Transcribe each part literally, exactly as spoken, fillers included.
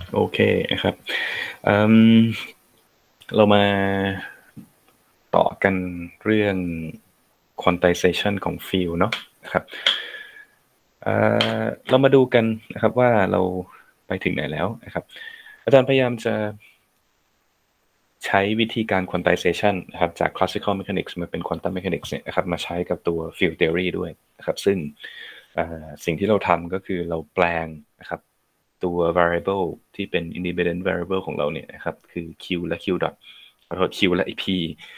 โอเคนะครับเอิ่มเรามาต่อกันเรื่อง quantization ของ field เนาะนะครับเอ่อเรามาดูกันนะครับว่าเราไปถึงไหนแล้วนะครับอาจารย์พยายามจะใช้วิธีการ quantization นะครับจาก classical mechanics มาเป็น quantum mechanics เนี่ยนะครับมาใช้กับตัว field theory ด้วยนะครับซึ่งเอ่อสิ่งที่เราทำก็คือเราแปลงนะครับตัว variable ที่เป็น independent variable ของเราเนี่ยนะครับคือ q และ q dot ขอโทษ q และ p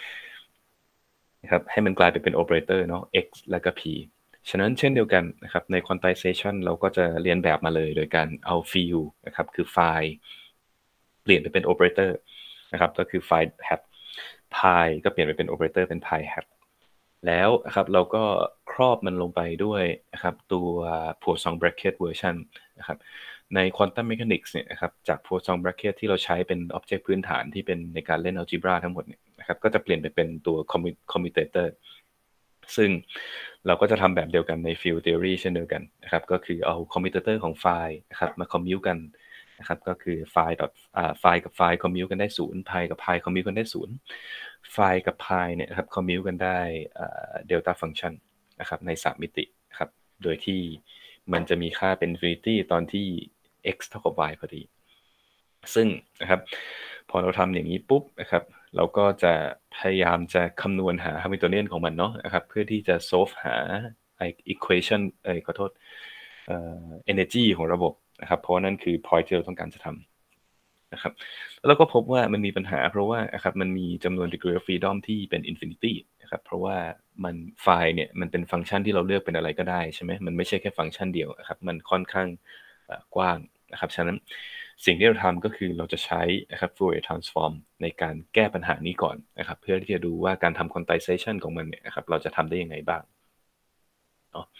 นะครับให้มันกลายไปเป็น operator เนาะ x แล้วก็ p ฉะนั้นเช่นเดียวกันนะครับใน quantization เราก็จะเรียนแบบมาเลยโดยการเอา field นะครับคือไฟล์เปลี่ยนไปเป็น operator นะครับก็คือไฟล์ hat pi ก็เปลี่ยนไปเป็น operator เป็น pi hat แล้วนะครับเราก็ครอบมันลงไปด้วยนะครับตัว Poisson bracket version นะครับใน quantum mechanics เนี่ยนะครับจาก Poisson bracket ที่เราใช้เป็น object พื้นฐานที่เป็นในการเล่น algebra ทั้งหมดเนี่ยนะครับก็จะเปลี่ยนไปเป็นตัว commutator ซึ่งเราก็จะทำแบบเดียวกันใน field theory เช่นเดียวกันนะครับก็คือเอา commutator ของไฟล์นะครับมา commute กันนะครับก็คือไฟล์ dot อ่าไฟล์กับไฟล์ commute กันได้ศูนย์ pi กับ pi commute กันได้ศูนย์ไฟล์กับ pi เนี่ยนะครับ commute กันได้อ่า delta function นะครับในสามมิติครับโดยที่มันจะมีค่าเป็น infinity ตอนที่ x เท่ากับ y พอดีซึ่งนะครับพอเราทำอย่างนี้ปุ๊บนะครับเราก็จะพยายามจะคำนวณหา Hamiltonian ของมันเนาะนะครับเพื่อที่จะ solve หา equation เอ่ยขอโทษเอ่อ energy ของระบบนะครับเพราะนั่นคือ point ที่เราต้องการจะทำนะครับแล้วก็พบว่ามันมีปัญหาเพราะว่านะครับมันมีจำนวน degree of freedom ที่เป็น infinity นะครับเพราะว่ามันไฟล์เนี่ยมันเป็นฟังก์ชันที่เราเลือกเป็นอะไรก็ได้ใช่ไหมมันไม่ใช่แค่ฟังก์ชันเดียวนะครับมันค่อนข้างกว้างนะครับฉะนั้นสิ่งที่เราทำก็คือเราจะใช้นะครับ Fourier transform ในการแก้ปัญหานี้ก่อนนะครับเพื่อที่จะดูว่าการทำ quantization ของมันเนี่ยนะครับเราจะทำได้ยังไงบ้างเนาะ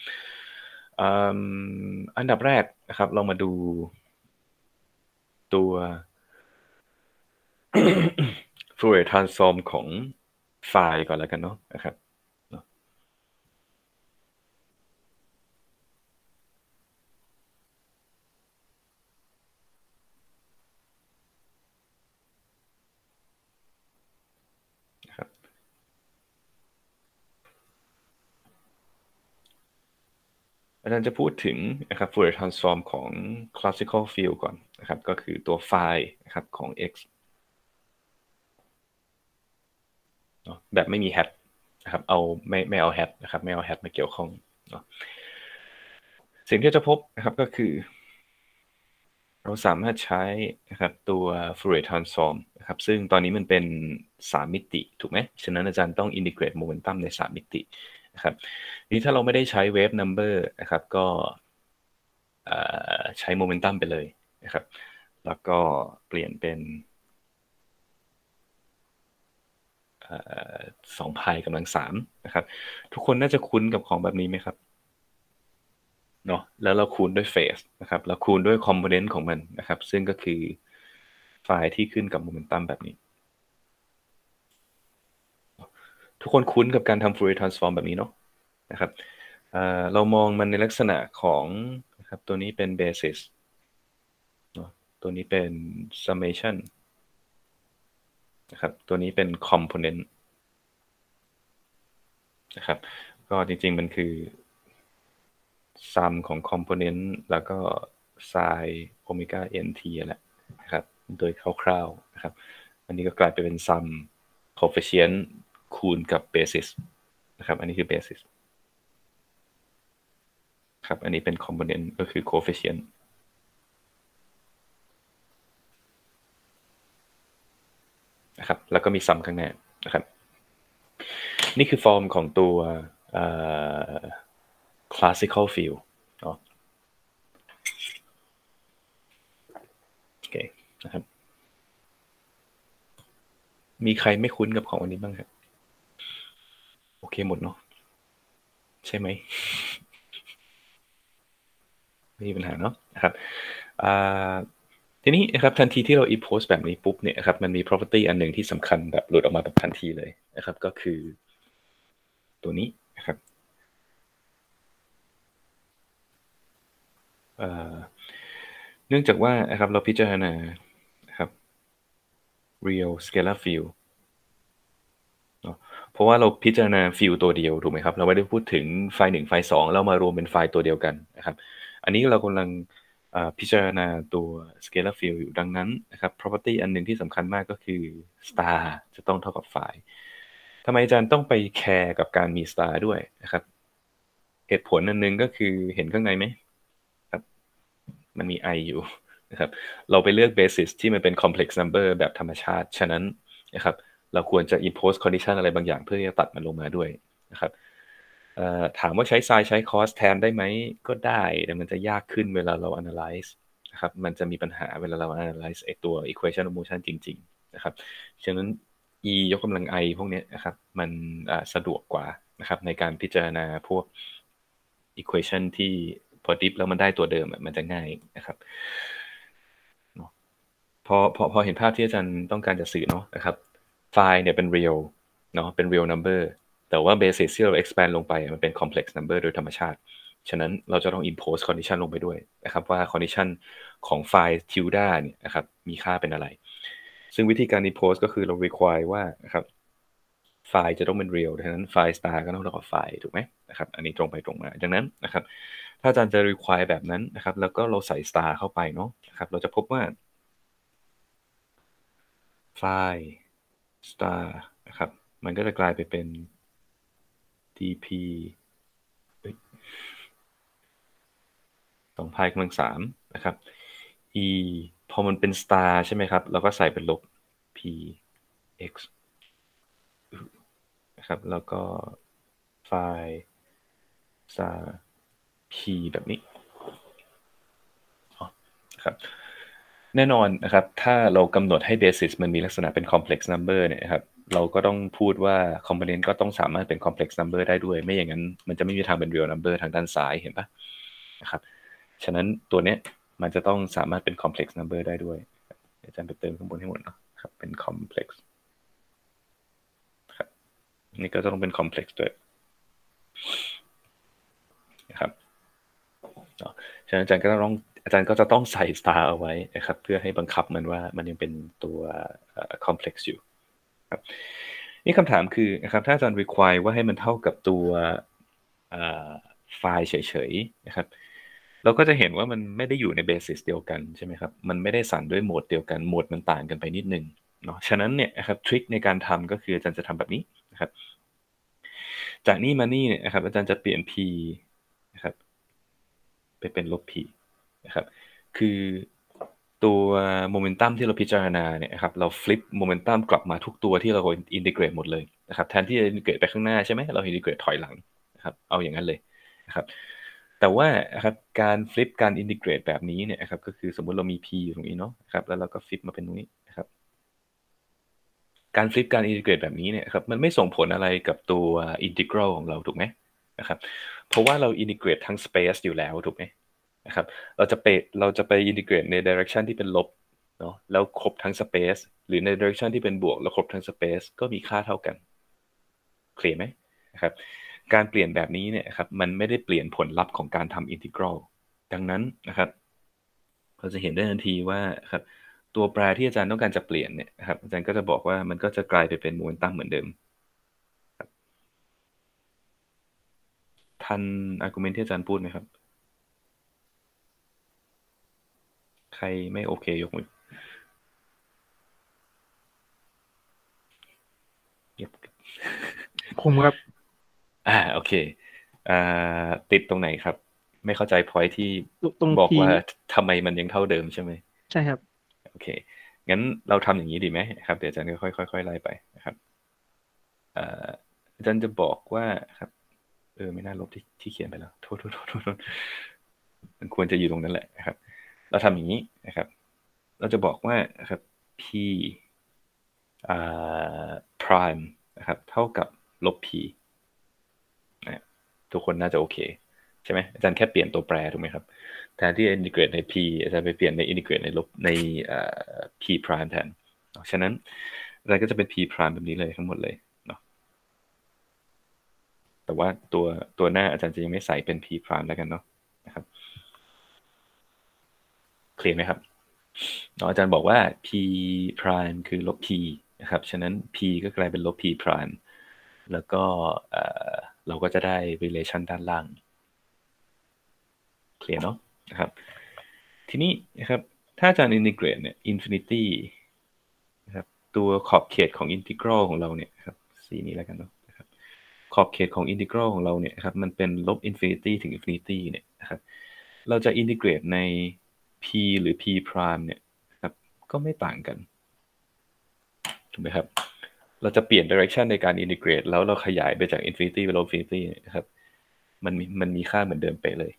อันดับแรกนะครับเรามาดูตัว Fourier transform ของไฟล์ก่อนแล้วกันเนาะนะครับนะครับอาจารย์จะพูดถึงนะครับ Fourier transform ของ classical field ก่อนนะครับก็คือตัวไฟล์นะครับของ x เนาะแบบไม่มี hat นะครับเอาไม่ไม่เอา hat นะครับไม่เอา hat มาเกี่ยวข้องเนาะสิ่งที่จะพบนะครับก็คือเราสามารถใช้นะครับตัว Fourier transform นะครับซึ่งตอนนี้มันเป็นสามมิติถูกไหมฉะนั้นอาจารย์ต้อง integrate momentum ในสามมิตินะครับนี้ถ้าเราไม่ได้ใช้ wave number นะครับก็ใช้ momentum ไปเลยนะครับแล้วก็เปลี่ยนเป็นสองพายกำลังสามนะครับทุกคนน่าจะคุ้นกับของแบบนี้ไหมครับเนาะแล้วเราคูณด้วยเฟสนะครับแล้วคูณด้วยคอมโพเนนต์ของมันนะครับซึ่งก็คือไฟล์ที่ขึ้นกับโมเมนตัมแบบนี้ทุกคนคุ้นกับการทำ Fourier transform แบบนี้เนาะนะครับเรามองมันในลักษณะของนะครับตัวนี้เป็น basis เนาะตัวนี้เป็น summation นะครับตัวนี้เป็น component นะครับก็จริงๆมันคือ sum ของ component แล้วก็ sin โอเมก้า nt แหละนะครับโดยคร่าวๆนะครับอันนี้ก็กลายไปเป็น sum coefficient คูณกับ basis นะครับอันนี้คือ basis ครับอันนี้เป็น component ก็คือ coefficient นะครับแล้วก็มี sum ข้างหน้านะครับนี่คือฟอร์มของตัว classical field เนาะโอเคนะครับมีใครไม่คุ้นกับของอันนี้บ้างครับโอเคหมดเนาะใช่ไหมไม่มีปัญหาเนาะนะครับทีนี้นะครับทันทีที่เรา impose แบบนี้ปุ๊บเนี่ยครับมันมี property อันหนึ่งที่สำคัญแบบหลุดออกมาแบบทันทีเลยนะครับก็คือตัวนี้นะครับเนื่องจากว่านะครับเราพิจารณานะครับ real scalar field เนาะเพราะว่าเราพิจารณาฟิลตัวเดียวถูกไหมครับเราไม่ได้พูดถึงไฟล์หนึ่งไฟล์สองเรามารวมเป็นไฟล์ตัวเดียวกันนะครับอันนี้เรากำลังอ่าพิจารณาตัว scalar field อยู่ดังนั้นนะครับ property อันหนึ่งที่สำคัญมากก็คือ star จะต้องเท่ากับไฟล์ทำไมอาจารย์ต้องไปแคร์กับการมี star ด้วยนะครับเหตุผลอันหนึ่งก็คือเห็นข้างในไหมครับมันมี i อยู่นะครับเราไปเลือก basis ที่มันเป็น complex number แบบธรรมชาติฉะนั้นนะครับ เราควรจะ impose condition อะไรบางอย่างเพื่อที่จะตัดมันลงมาด้วยนะครับถามว่าใช้ sin ใช้ cos แทนได้ไหมก็ได้แต่มันจะยากขึ้นเวลาเรา analyze นะครับมันจะมีปัญหาเวลาเรา analyze ไอตัว equation of motion จริงๆนะครับฉะนั้น e ยกกำลัง i พวกนี้นะครับมันสะดวกกว่านะครับในการพิจารณาพวก equation ที่พอ diff แล้วมันได้ตัวเดิมมันจะง่ายนะครับพอพอพอเห็นภาพที่อาจารย์ต้องการจะสื่อเนาะนะครับไฟล์เนี่ยเป็น real เนาะเป็น real number แต่ว่า basis ที่เรา expand ลงไปมันเป็น complex number โดยธรรมชาติ ฉะนั้นเราจะต้อง impose condition ลงไปด้วยนะครับว่า condition ของไฟล์ tilde เนี่ยนะครับมีค่าเป็นอะไร ซึ่งวิธีการ impose ก็คือเรา require ว่านะครับไฟล์จะต้องเป็น real ดังนั้นไฟล์ star ก็ต้องเท่ากับไฟล์ถูกไหมนะครับอันนี้ตรงไปตรงมาดังนั้นนะครับถ้าอาจารย์จะ require แบบนั้นนะครับแล้วก็เราใส่ star เข้าไปเนาะนะครับเราจะพบว่าไฟล์ star นะครับมันก็จะกลายไปเป็น dp สองพายกำลังสามนะครับ e พอมันเป็น star ใช่ไหมครับเราก็ใส่เป็นลบ p x นะครับแล้วก็ไฟล์ star p แบบนี้ครับแน่นอนนะครับถ้าเรากำหนดให้ basis มันมีลักษณะเป็น complex number เนี่ยครับเราก็ต้องพูดว่า component ก็ต้องสามารถเป็น complex number ได้ด้วยไม่อย่างนั้นมันจะไม่มีทางเป็น real number ทางด้านซ้ายเห็นปะนะครับฉะนั้นตัวเนี้ยมันจะต้องสามารถเป็น complex number ได้ด้วยอาจารย์ไปเติมข้างบนให้หมดเนาะครับเป็น complex ครับนี่ก็ต้องเป็น complex ด้วยนะครับฉะนั้นอาจารย์ก็ต้องอาจารย์ก็จะต้องใส่ star เอาไว้นะครับเพื่อให้บังคับมันว่ามันยังเป็นตัว complex อยู่ครับนี่คำถามคือนะครับถ้าอาจารย์ require ว่าให้มันเท่ากับตัวไฟล์เฉยๆนะครับเราก็จะเห็นว่ามันไม่ได้อยู่ใน basis เดียวกันใช่ไหมครับมันไม่ได้สั่นด้วยโหมดเดียวกันโหมดมันต่างกันไปนิดนึงเนาะฉะนั้นเนี่ยนะครับทริคในการทำก็คืออาจารย์จะทำแบบนี้นะครับจากนี่มานี่เนี่ยนะครับอาจารย์จะเปลี่ยน p นะครับไปเป็นลบ p นะครับคือตัวโมเมนตัมที่เราพิจารณาเนี่ยครับเราฟลิปโมเมนตัมกลับมาทุกตัวที่เราอินทิเกรตหมดเลยนะครับแทนที่จะอินทิเกรตไปข้างหน้าใช่ไหมเราอินทิเกรตถอยหลังนะครับเอาอย่างนั้นเลยนะครับแต่ว่าครับการฟลิปการอินทิเกรตแบบนี้เนี่ยครับก็คือสมมุติเรามี p อยู่ตรงนี้เนาะครับแล้วเราก็ฟลิปมาเป็นตรงนี้นะครับการฟลิปการอินทิเกรตแบบนี้เนี่ยครับมันไม่ส่งผลอะไรกับตัวอินทิกรัลของเราถูกไหมนะครับเพราะว่าเราอินทิเกรตทั้งสเปซอยู่แล้วถูกไหมนะครับเราจะไปเราจะไปอินทิเกรตในดิเรกชันที่เป็นลบเนาะแล้วครบทั้งสเปซหรือในดิเรกชันที่เป็นบวกแล้วครบทั้งสเปซก็มีค่าเท่ากันเคลียร์ไหมนะครับการเปลี่ยนแบบนี้เนี่ยครับมันไม่ได้เปลี่ยนผลลัพธ์ของการทำอินทิกรัลดังนั้นนะครับเราจะเห็นได้ทันทีว่าครับตัวแปรที่อาจารย์ต้องการจะเปลี่ยนเนี่ยครับอาจารย์ก็จะบอกว่ามันก็จะกลายไปเป็นโมเมนตัมเหมือนเดิมทันอาร์กิวเมนต์ที่อาจารย์พูดไหมครับใครไม่โอเคยกมือเงียบผมครับอ่าโอเคอ่าติดตรงไหนครับไม่เข้าใจพอยที่ตรงบอกพีว่าทำไมมันยังเท่าเดิมใช่ไหมใช่ครับโอเคงั้นเราทำอย่างนี้ดีไหมครับเดี๋ยวอาจารย์ค่อยๆค่อยๆไล่ไปนะครับอ่าอาจารย์จะบอกว่าครับเออไม่น่าลบที่ที่เขียนไปแล้วโทษโทษโทษโทษมันควรจะอยู่ตรงนั้นแหละนะครับเราทำอย่างนี้นะครับเราจะบอกว่าครับ p อ่า prime นะครับเท่ากับลบ p นะทุกคนน่าจะโอเคใช่ไหมอาจารย์แค่เปลี่ยนตัวแปรถูกไหมครับแทนที่จะอินทิเกรตใน p อาจารย์ไปเปลี่ยนในอินทิเกรตในลบใน p prime แทนฉะนั้นอาจารย์ก็จะเป็น p prime แบบนี้เลยทั้งหมดเลยเนาะแต่ว่าตัวตัวหน้าอาจารย์จะยังไม่ใส่เป็น p prime แล้วกันเนาะนะครับเคลียร์ไหมครับเนาะอาจารย์บอกว่า p prime คือลบ p นะครับฉะนั้น p ก็กลายเป็นลบ p prime แล้วก็เราก็จะได้ relation ด้านล่างเคลียร์เนาะนะครับทีนี้นะครับถ้าอาจารย์ integrate เนี่ย infinity นะครับตัวขอบเขตของ integral ของเราเนี่ยครับสีนี้แล้วกันเนาะนะครับขอบเขตของ integral ของเราเนี่ยครับมันเป็นลบ infinity ถึง infinity เนี่ยนะครับเราจะ integrate ใน p หรือ p prime เนี่ยครับก็ไม่ต่างกันถูกไหมครับเราจะเปลี่ยน direction ในการ integrate แล้วเราขยายไปจาก infinity ไปลบ infinity นะครับมันมีมันมีค่าเหมือนเดิมไปเลย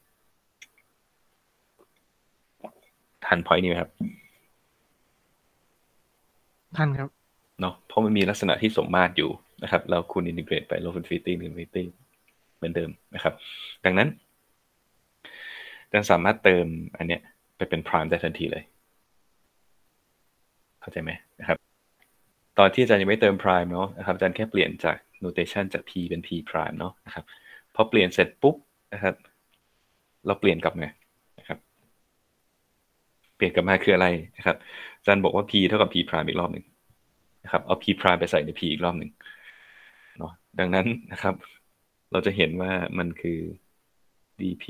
ทัน point นี้ไหมครับทันครับเนาะเพราะมันมีลักษณะที่สมมาตรอยู่นะครับแล้วคุณ integrate ไปลบ infinity ถึง infinity เหมือนเดิมนะครับดังนั้นจะสามารถเติมอันเนี้ยไปเป็น prime ได้ทันทีเลยเข้าใจไหมนะครับตอนที่อาจารย์ยังไม่เติม prime เนาะนะครับอาจารย์แค่เปลี่ยนจาก notation จาก p เป็น p prime เนาะนะครับพอเปลี่ยนเสร็จปุ๊บนะครับเราเปลี่ยนกลับมานะครับเปลี่ยนกลับมาคืออะไรนะครับอาจารย์บอกว่า p เท่ากับ p prime อีกรอบหนึ่งนะครับเอา p prime ไปใส่ใน p อีกรอบหนึ่งเนาะดังนั้นนะครับเราจะเห็นว่ามันคือ dp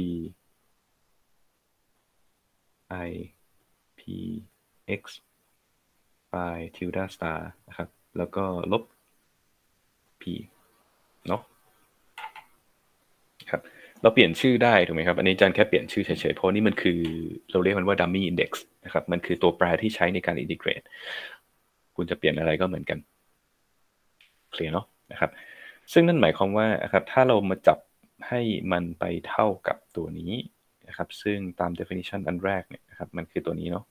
i p x phi tilde star นะครับแล้วก็ลบ p เนาะครับเราเปลี่ยนชื่อได้ถูกไหมครับอันนี้อาจารย์แค่เปลี่ยนชื่อเฉยๆเพราะนี่มันคือเราเรียกมันว่า dummy index นะครับมันคือตัวแปรที่ใช้ในการ integrate คุณจะเปลี่ยนอะไรก็เหมือนกันเคลียร์เนาะนะครับซึ่งนั่นหมายความว่าครับถ้าเรามาจับให้มันไปเท่ากับตัวนี้นะครับซึ่งตาม definition อันแรกเนี่ยนะครับมันคือตัวนี้เนาะ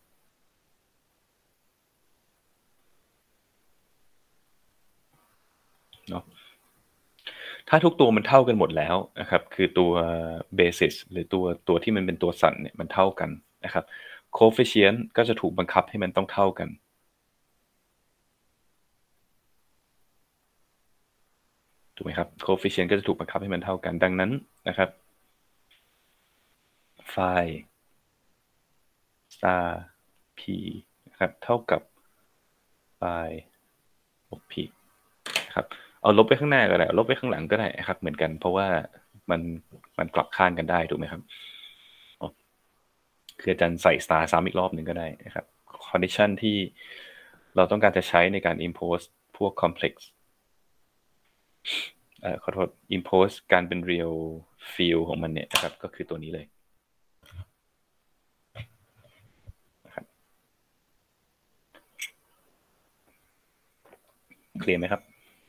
เนาะถ้าทุกตัวมันเท่ากันหมดแล้วนะครับคือตัว basis หรือตัวตัวที่มันเป็นตัวสั่นเนี่ยมันเท่ากันนะครับ coefficient ก็จะถูกบังคับให้มันต้องเท่ากันถูกไหมครับ coefficient ก็จะถูกบังคับให้มันเท่ากันดังนั้นนะครับ phi star p นะครับเท่ากับ phi ลบ p ครับเอาลบไปข้างหน้าก็ได้ลบไปข้างหลังก็ได้ครับเหมือนกันเพราะว่ามันมันกลับข้างกันได้ถูกไหมครับคืออาจารย์ใส่ star ซ้ำอีกรอบหนึ่งก็ได้นะครับ condition ที่เราต้องการจะใช้ในการ impose พวก complex เอ่อขอโทษ impose การเป็น real field ของมันเนี่ยนะครับก็คือตัวนี้เลยนะครับเคลียร์ไหมครับ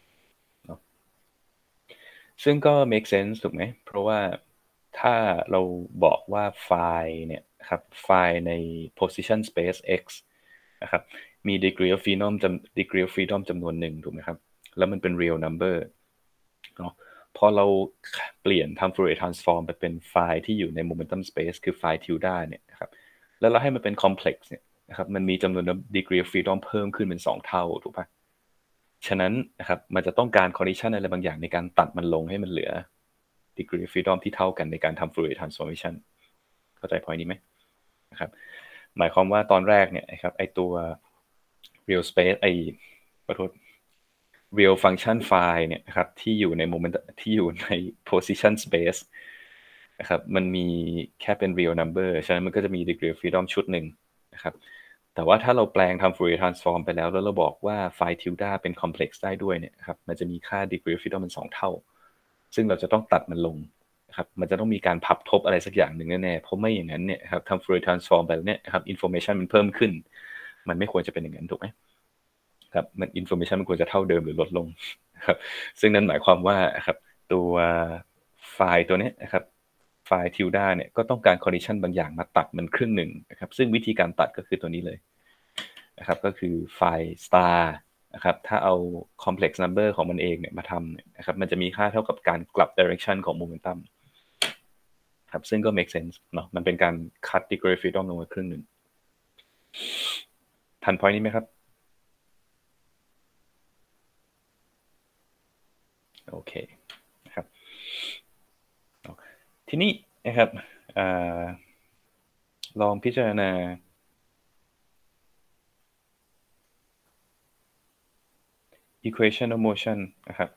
ซึ่งก็ make sense ถูกไหมเพราะว่าถ้าเราบอกว่าไฟล์เนี่ยครับไฟล์ใน position space x นะครับมี degree of freedom จำ degree of freedom จำนวนหนึ่งถูกไหมครับแล้วมันเป็น real number เนาะพอเราเปลี่ยนทำ Fourier transform ไปเป็นไฟล์ที่อยู่ใน momentum space คือไฟล์ tilde เนี่ยนะครับแล้วเราให้มันเป็น complex เนี่ยนะครับมันมีจำนวน degree of freedom เพิ่มขึ้นเป็นสองเท่าถูกปะฉะนั้นนะครับมันจะต้องการ condition อะไรบางอย่างในการตัดมันลงให้มันเหลือ degree of freedom ที่เท่ากันในการทำ Fourier transformation เข้าใจ point นี้ไหมนะครับหมายความว่าตอนแรกเนี่ยนะครับไอตัว real space ไอขอโทษ real function file เนี่ยนะครับที่อยู่ใน moment ที่อยู่ใน position space นะครับมันมีแค่เป็น real number ฉะนั้นมันก็จะมี degree of freedom ชุดหนึ่งนะครับแต่ว่าถ้าเราแปลงทำ Fourier transform ไปแล้วแล้วเราบอกว่าไฟล์ tilde เป็น complex ได้ด้วยเนี่ยครับมันจะมีค่า degree of freedom เป็นสองเท่าซึ่งเราจะต้องตัดมันลงนะครับมันจะต้องมีการพับทบอะไรสักอย่างหนึ่งแน่ๆเพราะไม่อย่างนั้นเนี่ยครับทำ Fourier transform ไปแล้วเนี่ยครับ information มันเพิ่มขึ้นมันไม่ควรจะเป็นอย่างนั้นถูกไหมครับมัน information มันควรจะเท่าเดิมหรือลดลงครับซึ่งนั่นหมายความว่าครับตัวไฟล์ตัวนี้นะครับไฟล์ tilde เนี่ยก็ต้องการ condition บางอย่างมาตัดมันครึ่งหนึ่งนะครับซึ่งวิธีการตัดก็คือตัวนี้เลยนะครับก็คือไฟล์ star นะครับถ้าเอา complex number ของมันเองเนี่ยมาทำนะครับมันจะมีค่าเท่ากับการกลับ direction ของ momentum ครับซึ่งก็ make sense เนาะมันเป็นการ cut degree of freedom ลงมาครึ่งหนึ่งทัน point นี้ไหมครับโอเคนะครับทีนี้นะครับลองพิจารณา equation of motion นะครับ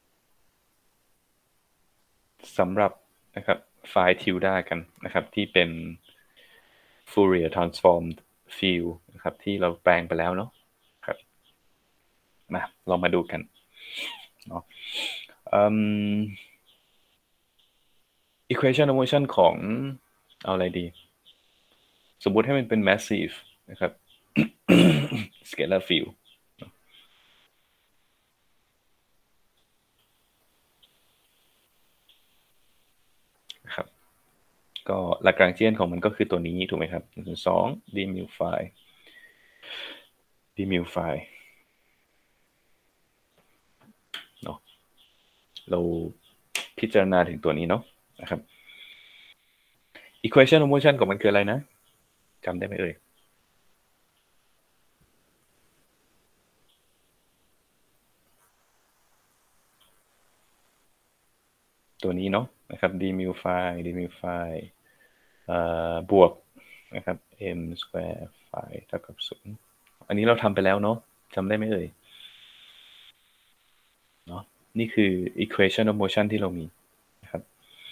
สำหรับนะครับไฟล์ tilde กันนะครับที่เป็น Fourier transform field นะครับที่เราแปลงไปแล้วเนาะครับมาลองมาดูกันเนาะ um, equation of motion ของเอาอะไรดีสมมุติให้มันเป็น massive นะครับ scalar field นะครับก็หลักการเจียนของมันก็คือตัวนี้ถูกไหมครับหนึ่งส่วนสอง d mu phi d mu phi เนาะเราพิจารณาถึงตัวนี้เนาะนะครับ equation of motion ของมันคืออะไรนะจำได้ไหมเอ่ยตัวนี้เนาะนะครับ d mu phi d mu phi อ่าบวกนะครับ m square phi เท่ากับศูนย์อันนี้เราทำไปแล้วเนาะจำได้ไหมเอ่ยเนาะนี่คือ equation of motion ที่เรามีนะครับ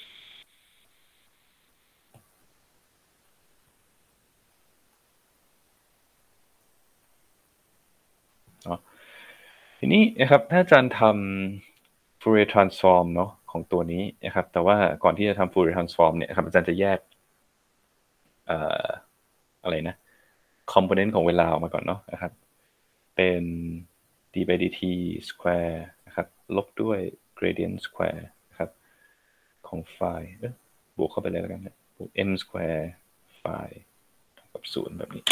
เนาะทีนี้นะครับถ้าอาจารย์ทำ Fourier transform เนาะของตัวนี้นะครับแต่ว่าก่อนที่จะทำ Fourier transform เนี่ยครับอาจารย์จะแยกเอ่ออะไรนะ component ของเวลาออกมาก่อนเนาะนะครับเป็น d by dt square นะครับลบด้วย gradient square นะครับของไฟล์เอ๊ะบวกเข้าไปเลยแล้วกันนะบวก m square ไฟล์เท่ากับศูนย์แบบนี้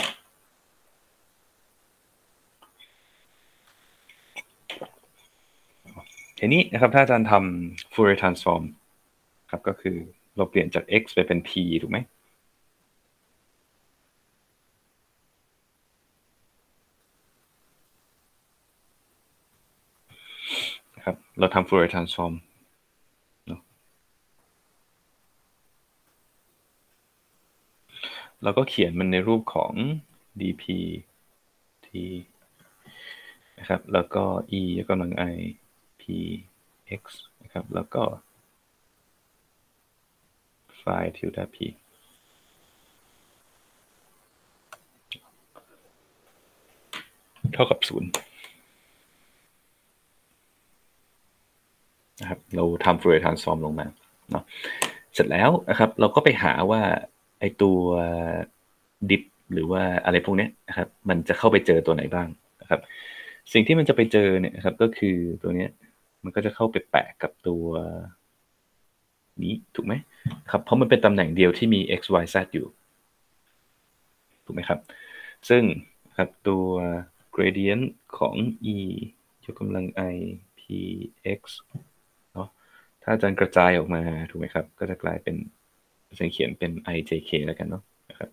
ทีนี้นะครับถ้าอาจารย์ทำ Fourier transform ครับก็คือเราเปลี่ยนจาก x ไปเป็น p ถูกไหมครับเราทำ Fourier transform เนาะเราก็เขียนมันในรูปของ dp t นะครับแล้วก็ e ยกกำลัง i p x นะครับแล้วก็ไฟล์ tilde p เท่ากับศูนย์นะครับเราทำ Fourier transform ลงมาเนาะเสร็จแล้วนะครับเราก็ไปหาว่าไอตัว dip หรือว่าอะไรพวกนี้นะครับมันจะเข้าไปเจอตัวไหนบ้างนะครับสิ่งที่มันจะไปเจอเนี่ยนะครับก็คือตัวนี้มันก็จะเข้าไปแปะกับตัวนี้ถูกไหมครับเพราะมันเป็นตำแหน่งเดียวที่มี x y z อยู่ถูกไหมครับซึ่งครับตัว gradient ของ e ยกกำลัง i p x เนาะถ้าอาจารย์กระจายออกมาถูกไหมครับก็จะกลายเป็นอาจารย์เขียนเป็น i j k แล้วกันเนาะนะครับ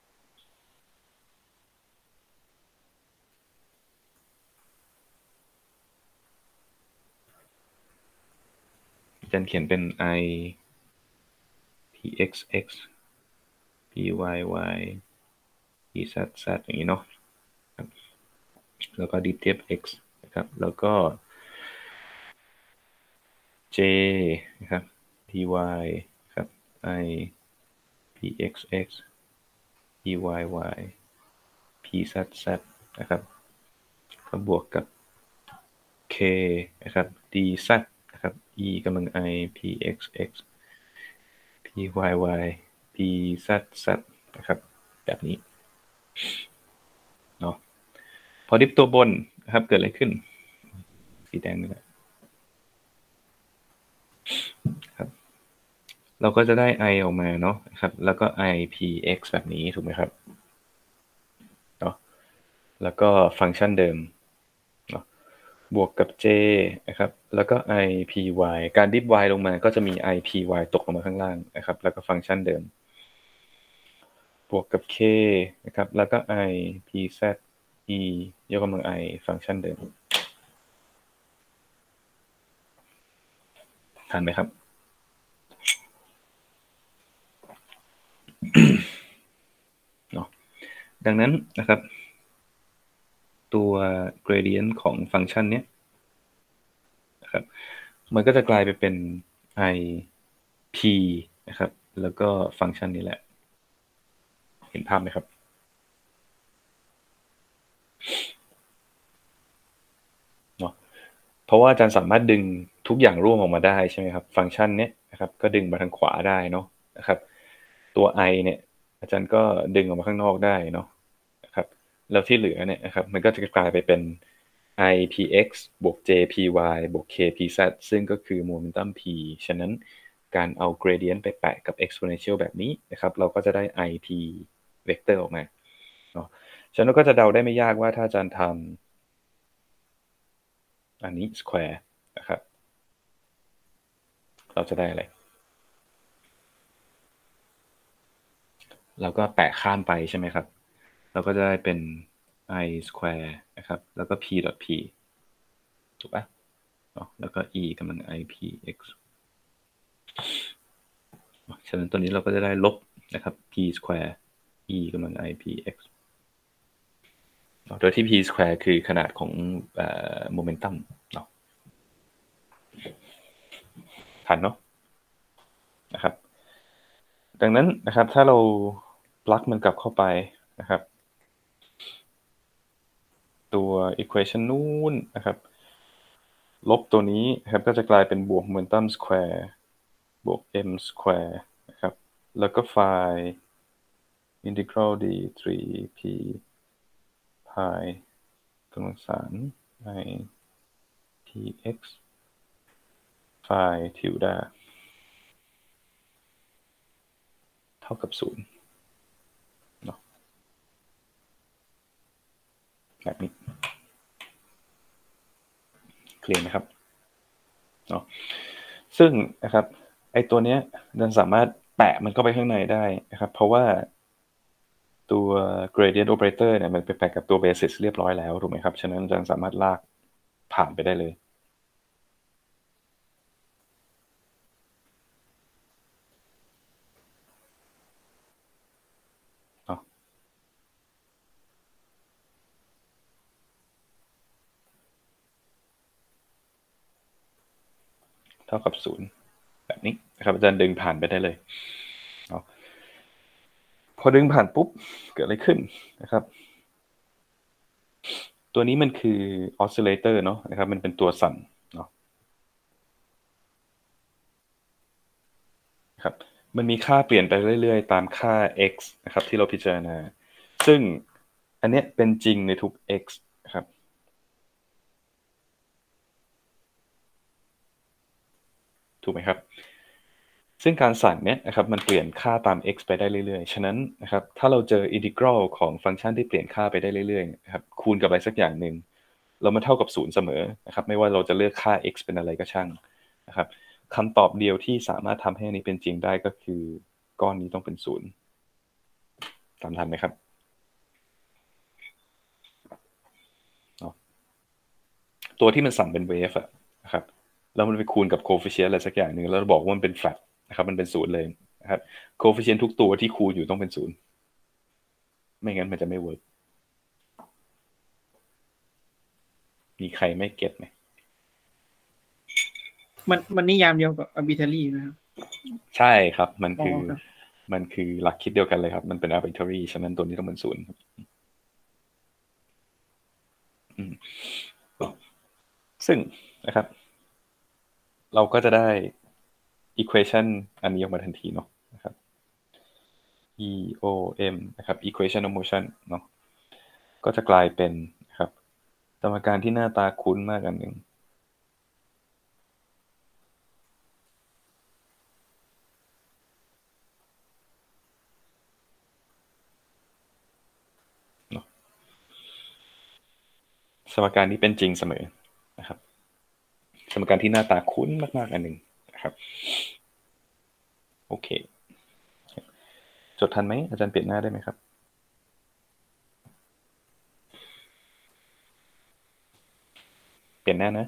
อาจารย์เขียนเป็น i p x x p y y p z z อย่างนี้เนาะแล้วก็ d t f x นะครับแล้วก็ j นะครับ dy ครับ i pxx pyy pzz นะครับก็บวกกับ k นะครับ dz นะครับ e กำลัง i pxx pyy pzz นะครับแบบนี้เนาะพอดิฟตัวบนนะครับเกิดอะไรขึ้นสีแดงนี่แหละครับเราก็จะได้ i ออกมาเนาะครับแล้วก็ i px แบบนี้ถูกไหมครับเนาะแล้วก็ฟังก์ชันเดิมเนาะบวกกับ j นะครับแล้วก็ i py การดิฟ y ลงมาก็จะมี i py ตกลงมาข้างล่างนะครับแล้วก็ฟังก์ชันเดิมบวกกับ k นะครับแล้วก็ i pz e ยกกำลัง i ฟังก์ชันเดิมทันไหมครับ เนาะดังนั้นนะครับตัว gradient ของฟังก์ชันเนี้ยนะครับมันก็จะกลายไปเป็น i p นะครับแล้วก็ฟังก์ชันนี้แหละเห็นภาพไหมครับเนาะเพราะว่าอาจารย์สามารถดึงทุกอย่างร่วมออกมาได้ใช่ไหมครับฟังก์ชันเนี้ยนะครับก็ดึงมาทางขวาได้เนาะนะครับตัว i เนี่ยอาจารย์ก็ดึงออกมาข้างนอกได้เนาะนะครับแล้วที่เหลือเนี่ยนะครับมันก็จะกลายไปเป็น i px บวก j py บวก k pz ซึ่งก็คือ momentum p ฉะนั้นการเอา gradient ไปแปะกับ exponential แบบนี้นะครับเราก็จะได้ i p vector ออกมาเนาะฉะนั้นก็จะเดาได้ไม่ยากว่าถ้าอาจารย์ทำอันนี้ square นะครับเราจะได้อะไรเราก็แปะข้ามไปใช่ไหมครับเราก็จะได้เป็น i square นะครับแล้วก็ p dot p ถูกปะเนาะแล้วก็ e กำลัง ipx ฉะนั้นตัวนี้เราก็จะได้ลบนะครับ p square e กำลัง ipx โดยที่ p square คือขนาดของโมเมนตัมเนาะทันเนาะนะครับดังนั้นนะครับถ้าเราปลักมันกลับเข้าไปนะครับตัว equation นู้นนะครับลบตัวนี้นะครับก็จะกลายเป็นบวก momentum square บวก m square นะครับแล้วก็ไฟล์ integral d ทรี p pi กำลังสาม i px ไฟล์ tilde เท่ากับศูนย์เนาะแบบนี้เคลียร์นะครับเนาะซึ่งนะครับไอตัวเนี้ยมันสามารถแปะมันเข้าไปข้างในได้นะครับเพราะว่าตัว gradient operator เนี่ยมันไปแปะกับตัว basis เรียบร้อยแล้วถูกไหมครับฉะนั้นจะสามารถลากผ่านไปได้เลยเนาะเท่ากับศูนย์แบบนี้นะครับอาจารย์ดึงผ่านไปได้เลยเนาะพอดึงผ่านปุ๊บเกิดอะไรขึ้นนะครับตัวนี้มันคือ oscillator เนาะนะครับมันเป็นตัวสั่นเนาะครับมันมีค่าเปลี่ยนไปเรื่อยๆตามค่า x นะครับที่เราพิจารณาซึ่งอันเนี้ยเป็นจริงในทุก x ครับถูกไหมครับซึ่งการสั่นเนี้ยนะครับมันเปลี่ยนค่าตาม x ไปได้เรื่อยๆฉะนั้นนะครับถ้าเราเจอ integral ของฟังก์ชันที่เปลี่ยนค่าไปได้เรื่อยๆนะครับคูณกับอะไรสักอย่างหนึ่งแล้วมันเท่ากับศูนย์เสมอนะครับไม่ว่าเราจะเลือกค่า x เป็นอะไรก็ช่างนะครับคำตอบเดียวที่สามารถทำให้อันนี้เป็นจริงได้ก็คือก้อนนี้ต้องเป็นศูนย์ตามทันไหมครับตัวที่มันสั่นเป็นเวฟอะนะครับแล้วมันไปคูณกับโคฟิเชียนอะไรสักอย่างหนึ่งแล้วเราบอกว่ามันเป็นแฟลตนะครับมันเป็นศูนย์เลยนะครับโคฟิเชียนทุกตัวที่คูณอยู่ต้องเป็นศูนย์ไม่งั้นมันจะไม่เวิร์กมีใครไม่เก็ตไหมมันมันนิยามเดียวกับ arbitrary นะครับใช่ครับมันคืออ๋อครับมันคือหลักคิดเดียวกันเลยครับมันเป็น arbitrary ฉะนั้นตัวนี้ต้องเป็นศูนย์ครับอืมซึ่งนะครับเราก็จะได้ equation อันนี้ออกมาทันทีเนาะนะครับ e o m นะครับ equation of motion เนาะก็จะกลายเป็นนะครับสมการที่หน้าตาคุ้นมากอันหนึ่งเนาะสมการนี้เป็นจริงเสมอนะครับสมการที่หน้าตาคุ้นมากๆอันหนึ่งนะครับโอเคจดทันไหมอาจารย์เปลี่ยนหน้าได้ไหมครับเปลี่ยนหน้านะ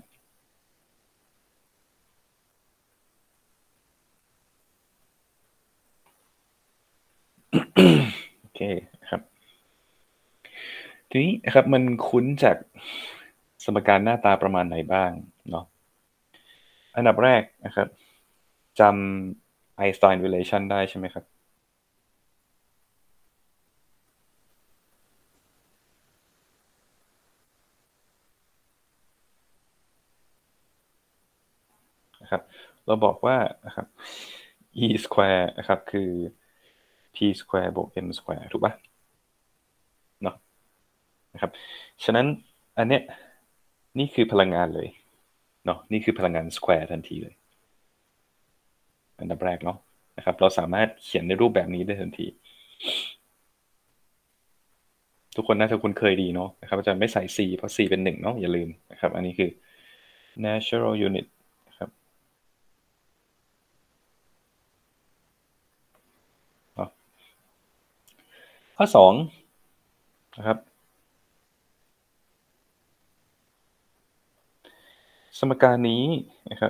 โอเคครับทีนี้นะครับมันคุ้นจากสมการหน้าตาประมาณไหนบ้างเนาะอันดับแรกนะครับจำ Einstein relation ได้ใช่ไหมครับนะครับเราบอกว่านะครับ e square นะครับคือ p square บวก m square ถูกปะเนาะนะครับฉะนั้นอันเนี้ยนี่คือพลังงานเลยเนาะนี่คือพลังงาน square ทันทีเลยอันดับแรกเนาะนะครับเราสามารถเขียนในรูปแบบนี้ได้ทันทีทุกคนน่าจะคุ้นเคยดีเนาะนะครับจะไม่ใส่ c เพราะ c เป็นหนึ่งเนาะอย่าลืมนะครับอันนี้คือ natural unit นะครับเนาะข้อสองนะครับสมการนี้นะครับ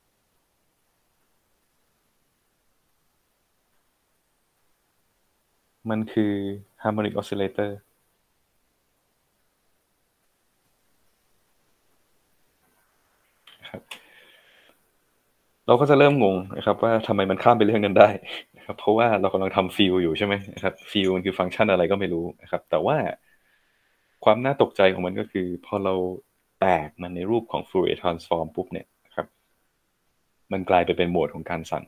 มันคือ harmonic oscillator ครับเราก็จะเริ่มงงนะครับว่าทำไมมันข้ามไปเรื่องนั้นได้นะครับเพราะว่าเรากำลังทำฟิลอยู่ใช่ไหมนะครับฟิลมันคือฟังก์ชันอะไรก็ไม่รู้นะครับแต่ว่าความน่าตกใจของมันก็คือพอเราแตกมันในรูปของ Fourier transform ปุ๊บเนี่ยนะครับมันกลายไปเป็นโหมดของการสั่น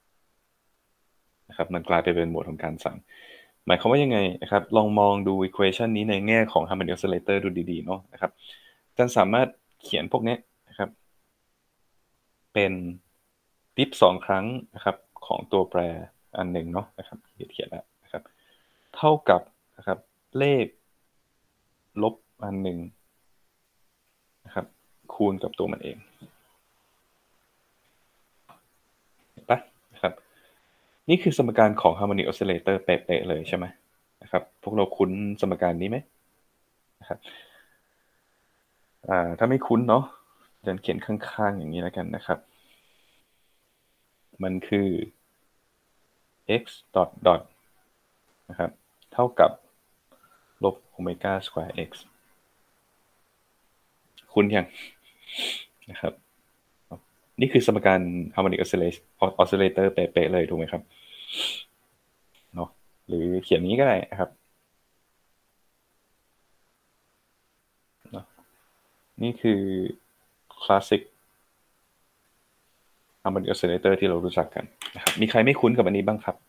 นะครับมันกลายไปเป็นโหมดของการสั่นหมายความว่ายังไงนะครับลองมองดู equation นี้ในแง่ของ harmonic oscillator ดูดีๆเนาะนะครับอาจารย์สามารถเขียนพวกนี้นะครับเป็นดิฟสองครั้งนะครับของตัวแปรอันหนึ่งเนาะนะครับเขียนแล้วนะครับเท่ากับนะครับเลขลบอันหนึ่งนะครับคูณกับตัวมันเองเห็นปะนะครับนี่คือสมการของ harmonic oscillator เป๊ะๆเลยใช่ไหมนะครับพวกเราคุ้นสมการนี้ไหมนะครับอ่าถ้าไม่คุ้นเนาะเดินเขียนข้างๆอย่างนี้แล้วกันนะครับมันคือ x dot dot นะครับเท่ากับลบโอเมก้าสแควร์ x คุ้นยังนะครับนี่คือสมการ harmonic oscillator เป๊ะๆเลยถูกไหมครับเนาะหรือเขียนนี้ก็ได้นะครับเนาะนี่คือ classic harmonic oscillator ที่เรารู้จักกันนะครับมีใครไม่คุ้นกับอันนี้บ้างครับ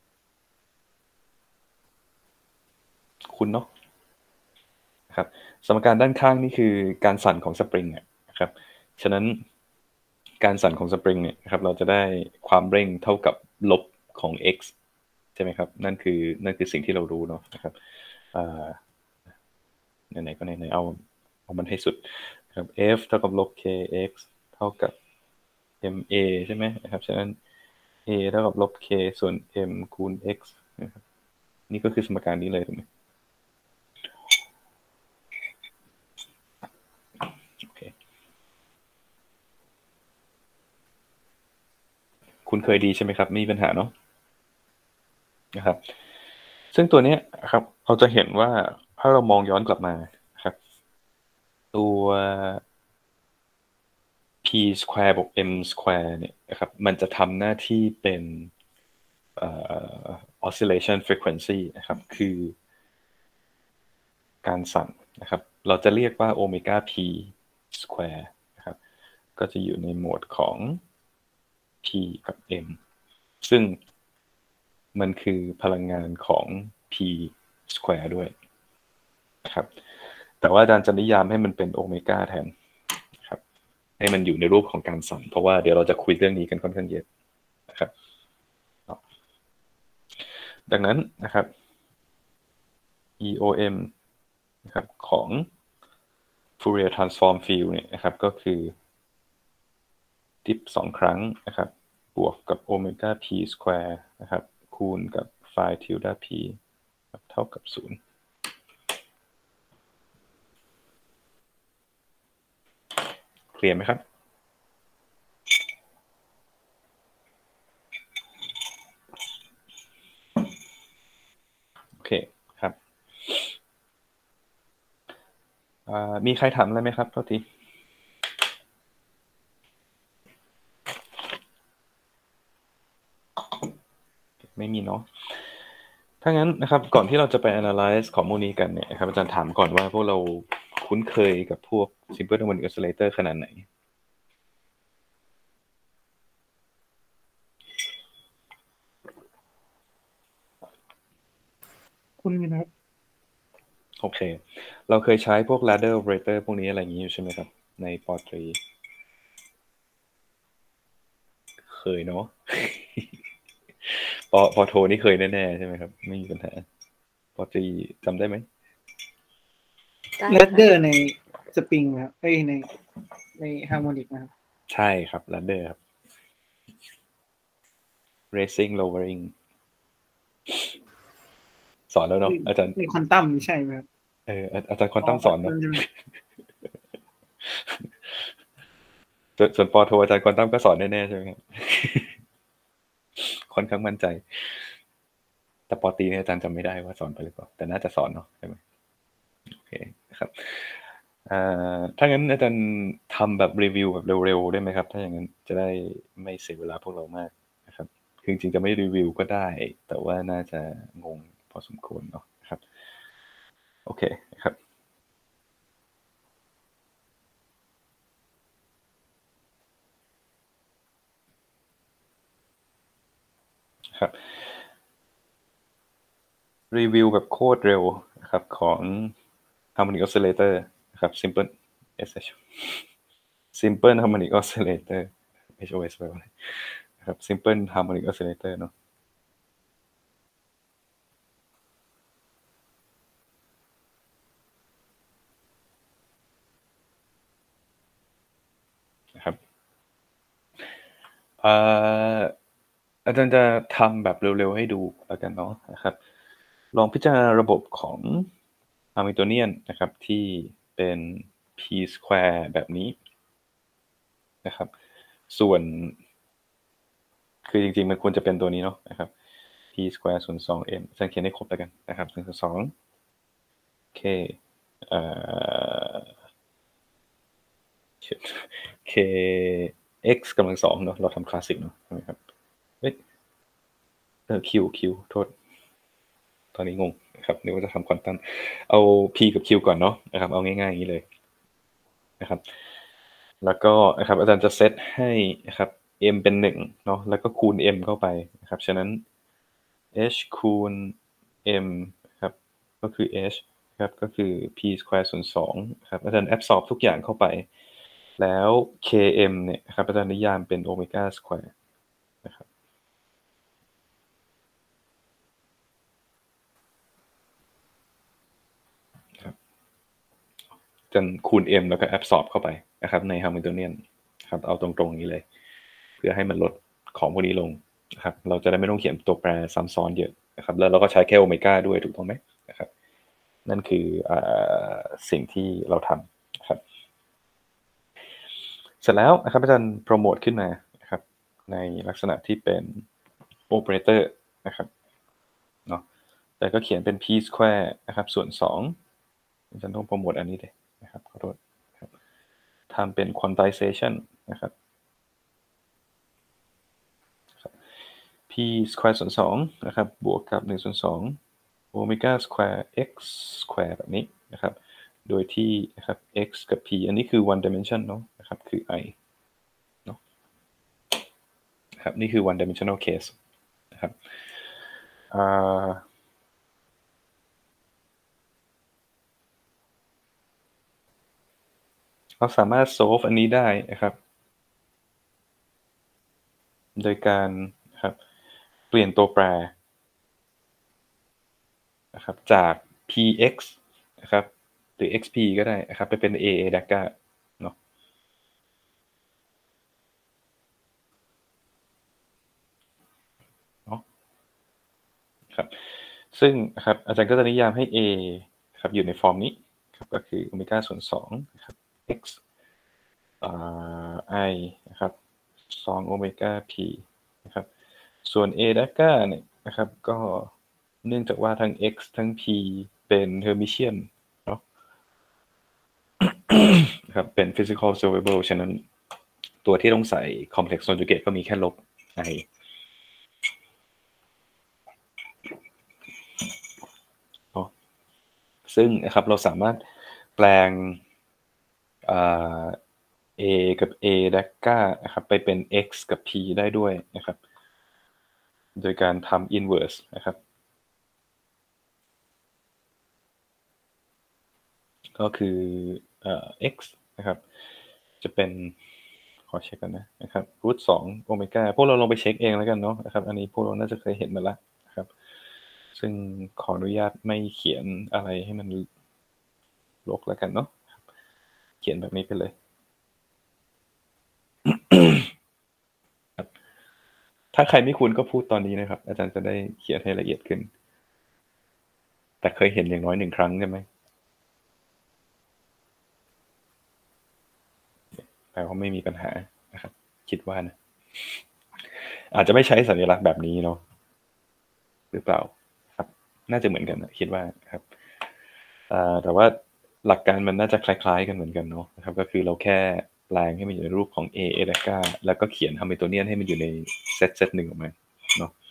คุ้นเนาะนะครับสมการด้านข้างนี่คือการสั่นของสปริงนะครับฉะนั้นการสั่นของสปริงเนี่ยนะครับเราจะได้ความเร่งเท่ากับลบของ x ใช่ไหมครับนั่นคือนั่นคือสิ่งที่เรารู้เนาะนะครับอ่าไหนๆก็ไหนๆเอาเอามันให้สุดนะครับ f เท่ากับลบ kx เท่ากับ ma ใช่ไหมนะครับฉะนั้น a เท่ากับลบ k ส่วน m คูณ x นะครับนี่ก็คือสมการนี้เลยถูกไหมโอเคคุณเคยดีใช่ไหมครับไม่มีปัญหาเนาะนะครับซึ่งตัวเนี้ยครับเราจะเห็นว่าถ้าเรามองย้อนกลับมาครับตัว p square บวก m square เนี่ยนะครับมันจะทำหน้าที่เป็นเอ่อ oscillation frequency นะครับคือการสั่นนะครับเราจะเรียกว่าโอเมก้า p square นะครับก็จะอยู่ในโหมดของ p กับ m ซึ่งมันคือพลังงานของ p square ด้วยนะครับแต่ว่าอาจารย์จะนิยามให้มันเป็นโอเมก้าแทนครับให้มันอยู่ในรูปของการสั่นเพราะว่าเดี๋ยวเราจะคุยเรื่องนี้กันค่อนข้างเยอะนะครับดังนั้นนะครับ อี โอ เอ็ม นะครับของ Fourier transform field เนี่ยนะครับก็คือดิฟสองครั้งนะครับบวกกับโอเมก้า p square นะครับคูณกับ phi tilde p เท่ากับศูนย์เคลียร์ไหมครับโอเคครับมีใครถามอะไรไหมครับเท่าทีมีเนาะถ้างั้นนะครับก่อนที่เราจะไป analyze ข้อมูลนี้กันเนี่ยครับอาจารย์ถามก่อนว่าพวกเราคุ้นเคยกับพวก simple harmonic oscillator ขนาดไหนคุณนะครับโอเคเราเคยใช้พวก ladder operator พวกนี้อะไรอย่างนี้อยู่ใช่ไหมครับในปอตรีเคยเนาะ ปอปอโทนี่เคยแน่ๆใช่ไหมครับไม่มีปัญหาปอตรีจำได้ไหมเลดเดอร์ในสปริงนะครับเอ้ยในในฮาร์โมนิกนะครับใช่ครับ ladder ครับ raising lowering สอนแล้วเนาะอาจารย์ในควอนตัมใช่ไหมครับเอออาจารย์ควอนตัมสอนเนาะส่วนส่วนปอโทอาจารย์ควอนตัมก็สอนแน่ๆใช่ไหมครับ ค่อนข้างมั่นใจแต่ปอตรีเนี่ยอาจารย์จำไม่ได้ว่าสอนไปหรือเปล่าแต่น่าจะสอนเนาะใช่ไหมโอเคครับถ้างั้นอาจารย์ทำแบบรีวิวแบบเร็วๆได้ไหมครับถ้าอย่างนั้นจะได้ไม่เสียเวลาพวกเรามากนะครับคือจริงๆจะไม่รีวิวก็ได้แต่ว่าน่าจะงงพอสมควรเนาะครับโอเคครับครับรีวิวแบบโคตรเร็วนะครับของ harmonic oscillator นะครับ simple sh simple harmonic oscillator เอช โอ เอส แปลว่าอะไรครับ simple harmonic oscillator เนาะนะครับอาจารย์จะทำแบบเร็วๆให้ดูแล้วกันเนาะนะครับลองพิจารณาระบบของ Hamiltonian นะครับที่เป็น p square แบบนี้นะครับส่วนคือจริงๆมันควรจะเป็นตัวนี้เนาะนะครับ p square ส่วน สอง m อาจารย์เขียนให้ครบแล้วกันนะครับหนึ่งส่วนสอง k เอ่อ k x กำลังสองเนาะเราทำคลาสสิกเนาะใช่ไหมครับเอ้ยเออ q q โทษตอนนี้งงนะครับนึกว่าจะทำควอนตัมเอา p กับ q ก่อนเนาะนะครับเอาง่ายๆอย่างนี้เลยนะครับแล้วก็นะครับอาจารย์จะเซตให้นะครับ m เป็นหนึ่งเนาะแล้วก็คูณ m เข้าไปนะครับฉะนั้น h คูณ m ครับก็คือ h ครับก็คือ p square ส่วนสองครับอาจารย์แอบสอบทุกอย่างเข้าไปแล้ว km เนี่ยครับอาจารย์นิยามเป็นโอเมก้าสแควร์นะครับจนคูณ m แล้วก็แอบสอบเข้าไปนะครับใน Hamiltonian ครับเอาตรงๆนี้เลยเพื่อให้มันลดของพวกนี้ลงนะครับเราจะได้ไม่ต้องเขียนตัวแปรซ้ำซ้อนเยอะนะครับแล้วเราก็ใช้แค่โอเมก้าด้วยถูกต้องไหมนะครับนั่นคืออสิ่งที่เราทำนะครับเสร็จแล้วนะครับอาจารย์โปรโมทขึ้นมานะครับในลักษณะที่เป็นโอเปอเรเตอร์นะครับเนาะแต่ก็เขียนเป็น p square นะครับส่วนสองอาจารย์ต้องโปรโมทอันนี้เลยนะครับขอโทษทำเป็น quantization นะครับ p square ส่วนสองนะครับบวกกับหนึ่งส่วนสองโอเมก้า square x square แบบนี้นะครับโดยที่นะครับ x กับ p อันนี้คือ one dimension เนาะนะครับคือ i เนาะครับนี่คือ one dimensional case นะครับเราสามารถ solve อันนี้ได้นะครับโดยการนะครับเปลี่ยนตัวแปรนะครับจาก px นะครับหรือ xp ก็ได้นะครับไปเป็น aa dagger เนาะเนาะครับซึ่งนะครับอาจารย์ก็จะนิยามให้ a ครับอยู่ในฟอร์มนี้ครับก็คือโอเมก้าส่วนสองนะครับ x อ่า i นะครับสองโอเมก้า p นะครับส่วน a dagger เนี่ยนะครับก็เนื่องจากว่าทั้ง x ทั้ง p เป็นเฮอร์มิเชียนเนาะครับเป็น physical observable ฉะนั้นตัวที่ต้องใส่ complex conjugate ก็มีแค่ลบ i ซึ่งนะครับเราสามารถแปลงอ่า a กับ a ดักก้านะครับไปเป็น x กับ p ได้ด้วยนะครับโดยการทำ inverse นะครับก็คือเอ่อ x นะครับจะเป็นขอเช็คกันนะนะครับรูทสองโอเมก้าพวกเราลองไปเช็คเองแล้วกันเนาะนะครับอันนี้พวกเราน่าจะเคยเห็นมาแล้วนะครับซึ่งขออนุญาตไม่เขียนอะไรให้มันรกแล้วกันเนาะเขียนแบบนี้ไปเลย ถ้าใครไม่คุ้นก็พูดตอนนี้นะครับอาจารย์จะได้เขียนให้ละเอียดขึ้นแต่เคยเห็นอย่างน้อยหนึ่งครั้งใช่ไหมแปลว่าไม่มีปัญหานะครับคิดว่านะอาจจะไม่ใช้สัญลักษณ์แบบนี้เนาะหรือเปล่าครับน่าจะเหมือนกันนะคิดว่าครับแต่ว่าหลักการมันน่าจะคล้ายๆกันเหมือนกันเนาะนะครับก็คือเราแค่แปลงให้มันอยู่ในรูปของ a a และ g แล้วก็เขียนฮัมมิลโตเนียนให้มันอยู่ในเซตเซตหนึ่งออกมาเนาะ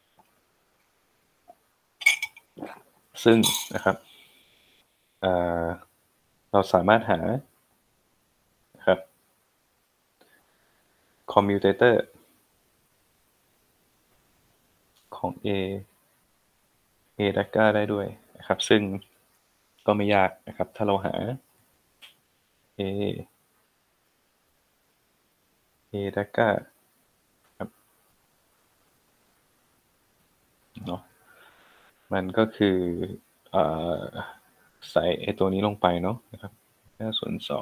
ซึ่งนะครับเราสามารถหาครับ commutator ของ a a ดักก้าได้ด้วยนะครับซึ่งก็ไม่ยากนะครับถ้าเราหา a a ดักก้าครับเนาะมันก็คือเอ่อใส่ไอตัวนี้ลงไปเนาะนะครับห้าส่วนสอง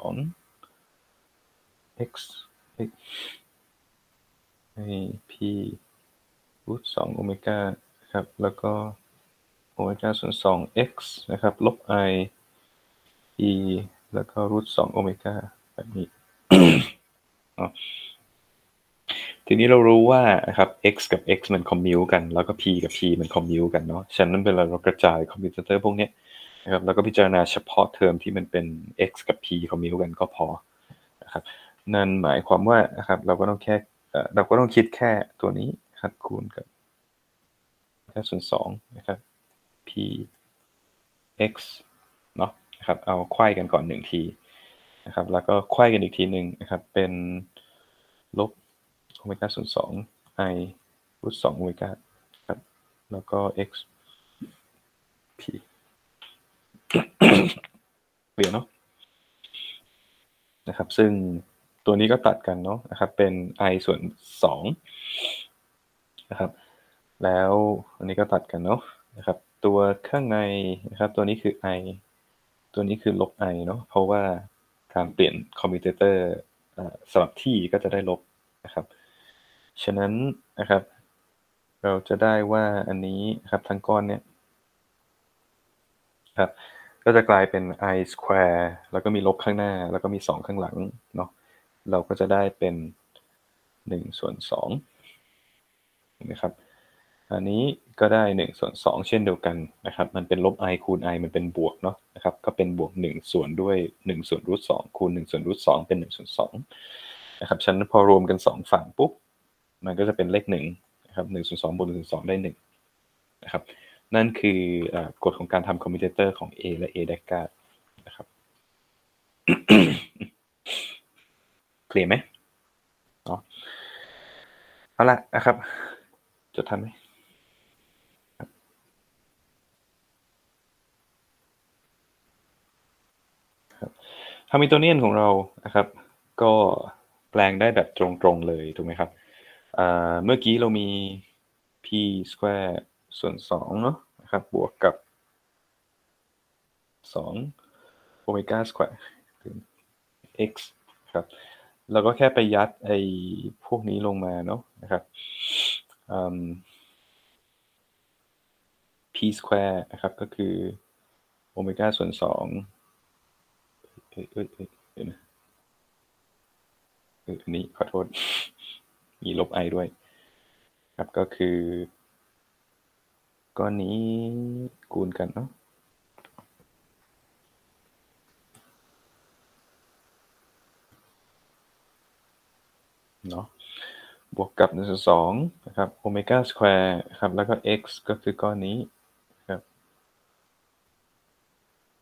x x ให้ p รูทสองโอเมก้าครับแล้วก็โอเมก้าส่วนสอง x นะครับลบ i e แล้วก็รูทสองโอเมก้าแบบนี้ ทีนี้เรารู้ว่านะครับ x กับ x มันคอมมิวกันแล้วก็ p กับ p มันคอมมิวกันเนาะฉะนั้นเวลาเรากระจายคอมพิวเตอร์พวกนี้นะครับแล้วก็พิจารณาเฉพาะเทอมที่มันเป็น x กับ p คอมมิวกันก็พอนะครับนั่นหมายความว่านะครับเราก็ต้องแค่เราก็ต้องคิดแค่ตัวนี้ครับคูณกับแค่ส่วนสองนะครับ p x เนาะนะครับเอาไขว้กันก่อนหนึ่งทีนะครับแล้วก็ไขว้กันอีกทีหนึ่งนะครับเป็นลบโอเมก้าส่วนสอง i รูทสองโอเมก้าครับแล้วก็ x p เปลี่ยนเนาะนะครับซึ่งตัวนี้ก็ตัดกันเนาะนะครับเป็น i ส่วนสองนะครับแล้วอันนี้ก็ตัดกันเนาะนะครับตัวข้างในนะครับตัวนี้คือ i ตัวนี้คือลบ i เนาะเพราะว่าการเปลี่ยนคอมมิวเตอร์สลับที่ก็จะได้ลบนะครับฉะนั้นนะครับเราจะได้ว่าอันนี้ครับทั้งก้อนเนี้ยครับก็จะกลายเป็น i square แล้วก็มีลบข้างหน้าแล้วก็มีสองข้างหลังเนาะเราก็จะได้เป็นหนึ่งส่วนสองนะครับอันนี้ก็ได้หนึ่งส่วนสองเช่นเดียวกันนะครับมันเป็นลบ i คูณ i มันเป็นบวกเนาะนะครับก็เป็นบวกหนึ่งส่วนด้วยหนึ่งส่วนรูทสองคูณหนึ่งส่วนรูทสองเป็นหนึ่งส่วนสองนะครับฉะนั้นพอรวมกันสองฝั่งปุ๊บมันก็จะเป็นเลขหนึ่งนะครับหนึ่งส่วนสองบวกหนึ่งส่วนสองได้หนึ่งนะครับนั่นคือกฎของการทำคอมมิวเตอร์ของ A และ A ดักก้านะครับเคลียร์ไหมเนาะเอาละนะครับจดทันไหมฮามิลโตเนียนของเรานะครับก็แปลงได้แบบตรงๆเลยถูกไหมครับเมื่อกี้เรามี p square ส่วนสองเนาะนะครับบวกกับสองโอเมก้าสแควร์ x ครับเราก็แค่ไปยัดไอ้พวกนี้ลงมาเนาะนะครับ p square นะครับก็คือโอเมก้าส่วนสองเอ้ยเอ้ยเอ้ยเดี๋ยวนะเอออันนี้ขอโทษมีลบ i ด้วยครับก็คือก้อนนี้คูณกันเนาะเนาะบวกกับหนึ่งส่วนสองนะครับโอเมก้าสแควร์ครับแล้วก็ x ก็คือก้อนนี้ครับ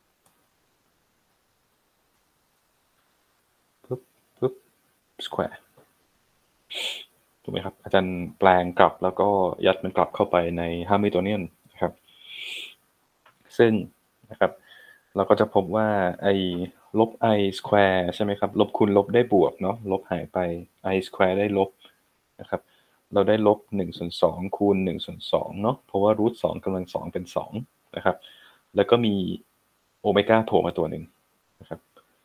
square ถูกไหมครับอาจารย์แปลงกลับแล้วก็ยัดมันกลับเข้าไปใน Hamiltonian นะครับซึ่งนะครับเราก็จะพบว่าไอ้ลบ i square ใช่ไหมครับลบคูณลบได้บวกเนาะลบหายไป i square ได้ลบนะครับเราได้ลบหนึ่งส่วนสองคูณหนึ่งส่วนสองเนาะเพราะว่ารูทสองกำลังสองเป็นสองนะครับแล้วก็มีโอเมก้าโผล่มาตัวหนึ่งนะครับ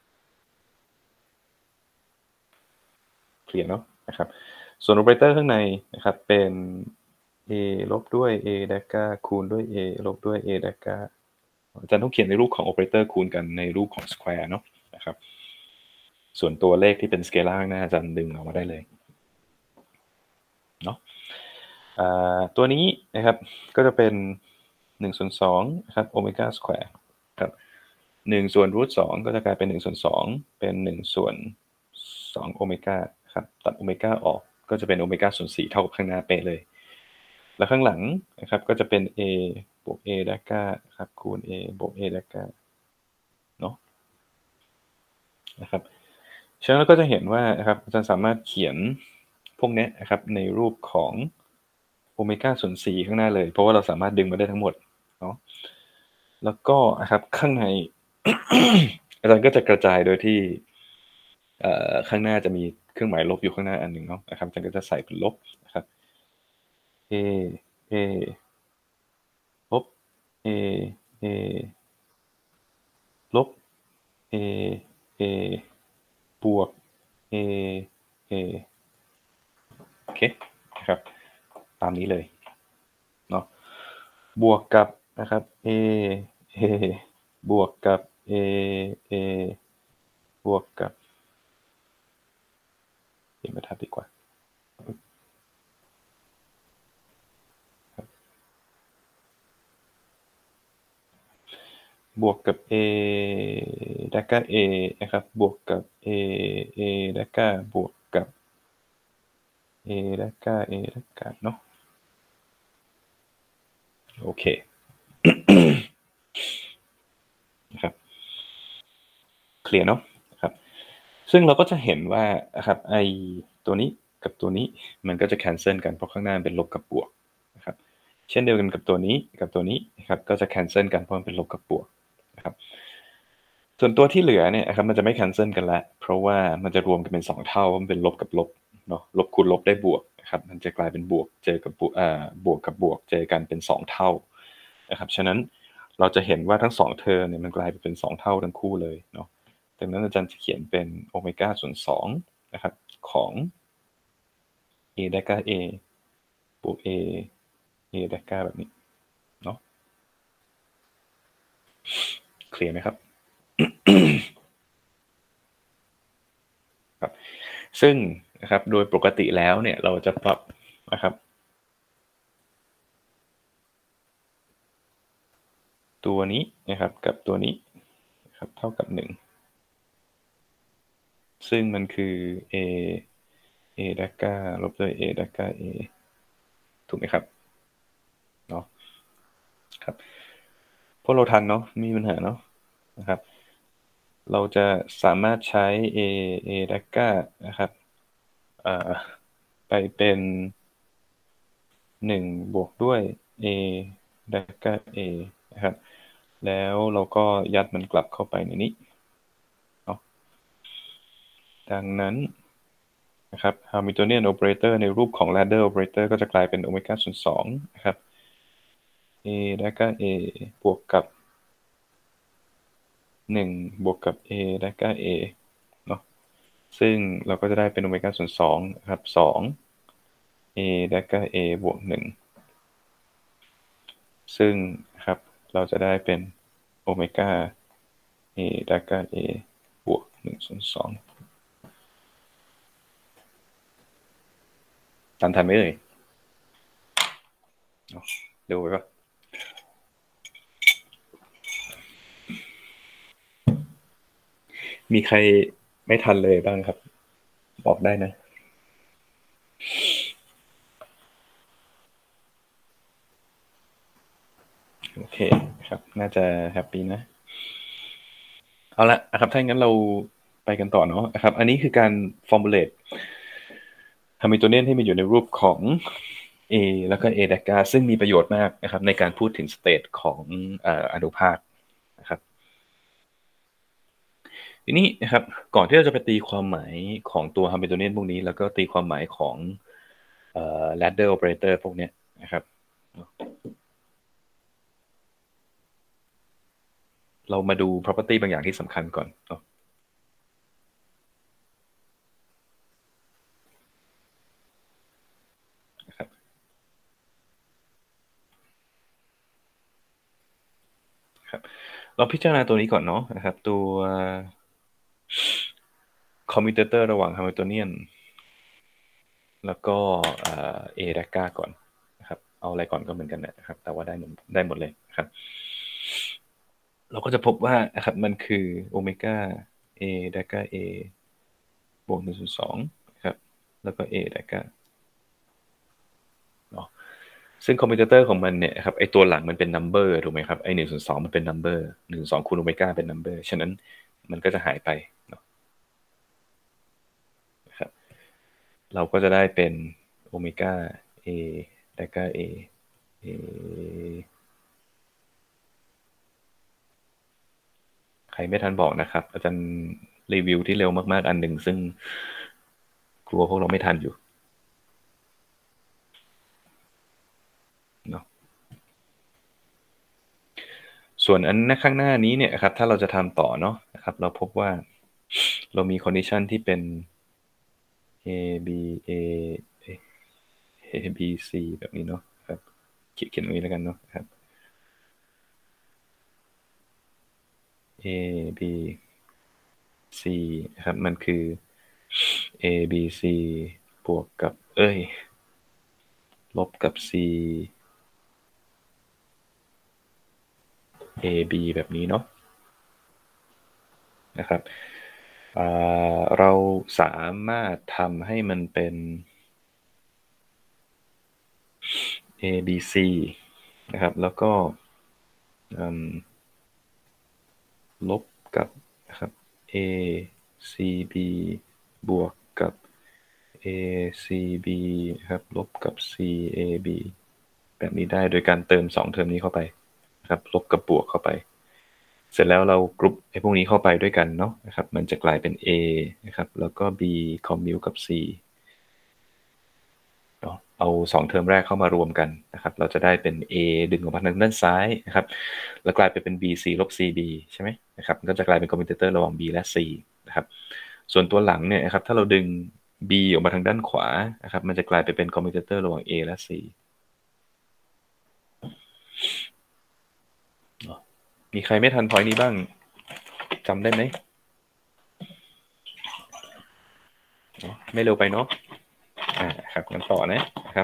เคลียร์เนาะนะครับส่วนโอเปอเรเตอร์ข้างในนะครับเป็น a ลบด้วย a ดากาคูณด้วย a ลบด้วย a ดากาอาจารย์ต้องเขียนในรูปของโอเปอเรเตอร์คูณกันในรูปของ square เนาะนะครับส่วนตัวเลขที่เป็นสเกลาร์ข้างหน้าอาจารย์ดึงออกมาได้เลยเนาะตัวนี้นะครับก็จะเป็นหนึ่งส่วนสองนะครับโอเมก้าสแควร์ครับหนึ่งส่วนรูทสองก็จะกลายเป็นหนึ่งส่วนสองเป็นหนึ่งส่วนสองโอเมก้าครับตัดโอเมก้าออกก็จะเป็นโอเมก้าส่วนสี่เท่ากับข้างหน้าเป๊ะเลยแล้วข้างหลังนะครับก็จะเป็น a บวก a ดากาครับคูณ a บวก a ดากาเนาะนะครับฉะนั้นเราก็จะเห็นว่านะครับอาจารย์สามารถเขียนพวกนี้นะครับในรูปของโอเมก้าส่วนสี่ข้างหน้าเลยเพราะว่าเราสามารถดึงมาได้ทั้งหมดเนาะแล้วก็นะครับข้างใน อาจารย์ก็จะกระจายโดยที่ข้างหน้าจะมีเครื่องหมายลบอยู่ข้างหน้าอันหนึ่งเนาะนะครับอาจารย์ก็จะใส่เป็นลบนะครับ a a ลบ a a ลบ a a บวก a a โอเคนะครับตามนี้เลยเนาะบวกกับนะครับ a a บวกกับ a a บวกกับเขียนบรรทัดดีกว่าบวกกับ a ดากา a นะครับบวกกับ a a ดากาบวกกับ a ดากา a ดากาเนาะโอเคนะครับเคลียร์เนาะครับซึ่งเราก็จะเห็นว่านะครับไอตัวนี้กับตัวนี้มันก็จะแคนเซิลกันเพราะข้างหน้าเป็นลบกับบวกนะครับเช่นเดียวกันกับตัวนี้กับตัวนี้นะครับก็จะแคนเซิลกันเพราะมันเป็นลบกับบวกนะครับส่วนตัวที่เหลือเนี่ยนะครับมันจะไม่แคนเซิลกันแล้วเพราะว่ามันจะรวมกันเป็นสองเท่ามันเป็นลบกับลบเนาะลบคูณลบได้บวกนะครับมันจะกลายเป็นบวกเจอกับบวกอ่าบวกกับบวกเจอกันเป็นสองเท่านะครับฉะนั้นเราจะเห็นว่าทั้งสองเทอมเนี่ยมันกลายเป็นสองเท่าทั้งคู่เลยเนาะดังนั้นอาจารย์จะเขียนเป็นโอเมก้าส่วนสองนะครับของ a ดากา a บวก a a ดากาแบบนี้เนาะเคลียร์ไหมครับ ครับซึ่งนะครับโดยปกติแล้วเนี่ยเราจะปรับนะครับตัวนี้นะครับกับตัวนี้นะครับเท่ากับหนึ่งซึ่งมันคือ a a ดากาลบด้วย a ดากา a ถูกไหมครับเนาะครับพวกเราทันเนาะมีปัญหาเนาะนะครับเราจะสามารถใช้ a a ดากานะครับไปเป็นหนึ่งบวกด้วย a ดากา a นะครับแล้วเราก็ยัดมันกลับเข้าไปในนี้เนาะดังนั้นนะครับ Hamiltonian operator ในรูปของ ladder operator ก็จะกลายเป็นโอเมก้าส่วนสองนะครับ a แล้วก็ a บวกกับหนึ่งบวกกับ a แล้วก็ a เนาะซึ่งเราก็จะได้เป็นโอเมก้าส่วนสองนะครับสอง a แล้วก็ a บวกหนึ่งซึ่งครับเราจะได้เป็นโอเมก้า a แล้วก็ a บวกหนึ่งส่วนสองทันทันไหมเอ่ยเร็วไปปะมีใครไม่ทันเลยบ้างครับบอกได้นะโอเคครับน่าจะแฮปปี้นะเอาละนะครับถ้าอย่างนั้นเราไปไปกันต่อเนาะนะครับอันนี้คือการ formulate Hamiltonian ให้มันอยู่ในรูปของ A แล้วก็ A ดากาซึ่งมีประโยชน์มากนะครับในการพูดถึง state ของอนุภาคนะครับทีนี้นะครับก่อนที่เราจะไปตีความหมายของตัว Hamiltonian พวกนี้แล้วก็ตีความหมายของเอ่อ ladder operator พวกนี้นะครับเรามาดู property บางอย่างที่สำคัญก่อนเนาะนะครับครับเราพิจารณาตัวนี้ก่อนเนาะนะครับตัว commutator ระหว่าง Hamiltonian แล้วก็เอ่อ A ดากาก่อนนะครับเอาอะไรก่อนก็เหมือนกันนะครับแต่ว่าได้หมดได้หมดเลยครับเราก็จะพบว่านะครับมันคือโอเมก้า A ดากา A บวกหนึ่งส่วนสองครับแล้วก็ A ดากาเนาะซึ่งคอมพิวเตอร์ของมันเนี่ยครับไอตัวหลังมันเป็น number ถูกไหมครับไอหนึ่งส่วนสองมันเป็น number หนึ่งส่วนสองคูณโอเมก้าเป็น number ฉะนั้นมันก็จะหายไปเนาะนะครับเราก็จะได้เป็นโอเมก้า A ดากา A A ใครไม่ทันบอกนะครับอาจารย์รีวิวที่เร็วมากๆอันหนึ่งซึ่งกลัวพวกเราไม่ทันอยู่เนาะส่วนอันข้างหน้านี้เนี่ยครับถ้าเราจะทำต่อเนาะนะครับเราพบว่าเรามี condition ที่เป็น A B A A B C แบบนี้เนาะครับเขียนตรงนี้แล้วกันเนาะครับ A B C นะครับมันคือ A B C บวกกับเอ้ยลบกับ C A B แบบนี้เนาะนะครับเราสามารถทำให้มันเป็น A B C นะครับแล้วก็ลบกับนะครับ A C B บวกกับ A C B ครับลบกับ C A B แบบนี้ได้โดยการเติมสองเทอมนี้เข้าไปนะครับลบกับบวกเข้าไปเสร็จแล้วเรากรุ๊ปไอ้พวกนี้เข้าไปด้วยกันเนาะนะครับมันจะกลายเป็น A นะครับแล้วก็ B commute กับ C เนาะเอาสองเทอมแรกเข้ามารวมกันนะครับเราจะได้เป็น A ดึงออกมาทางด้านซ้ายนะครับแล้วกลายไปเป็น B C ลบ C B ใช่ไหมนะครับก็จะกลายเป็นคอมมิวเตอร์ระหว่าง B และ C นะครับส่วนตัวหลังเนี่ยนะครับถ้าเราดึง B ออกมาทางด้านขวานะครับมันจะกลายไปเป็นคอมมิวเตอร์ระหว่าง A และ C มีใครไม่ทันพอยนี้บ้างจำได้ไหมไม่เร็วไปเนาะอ่าครับงั้นต่อนะครับ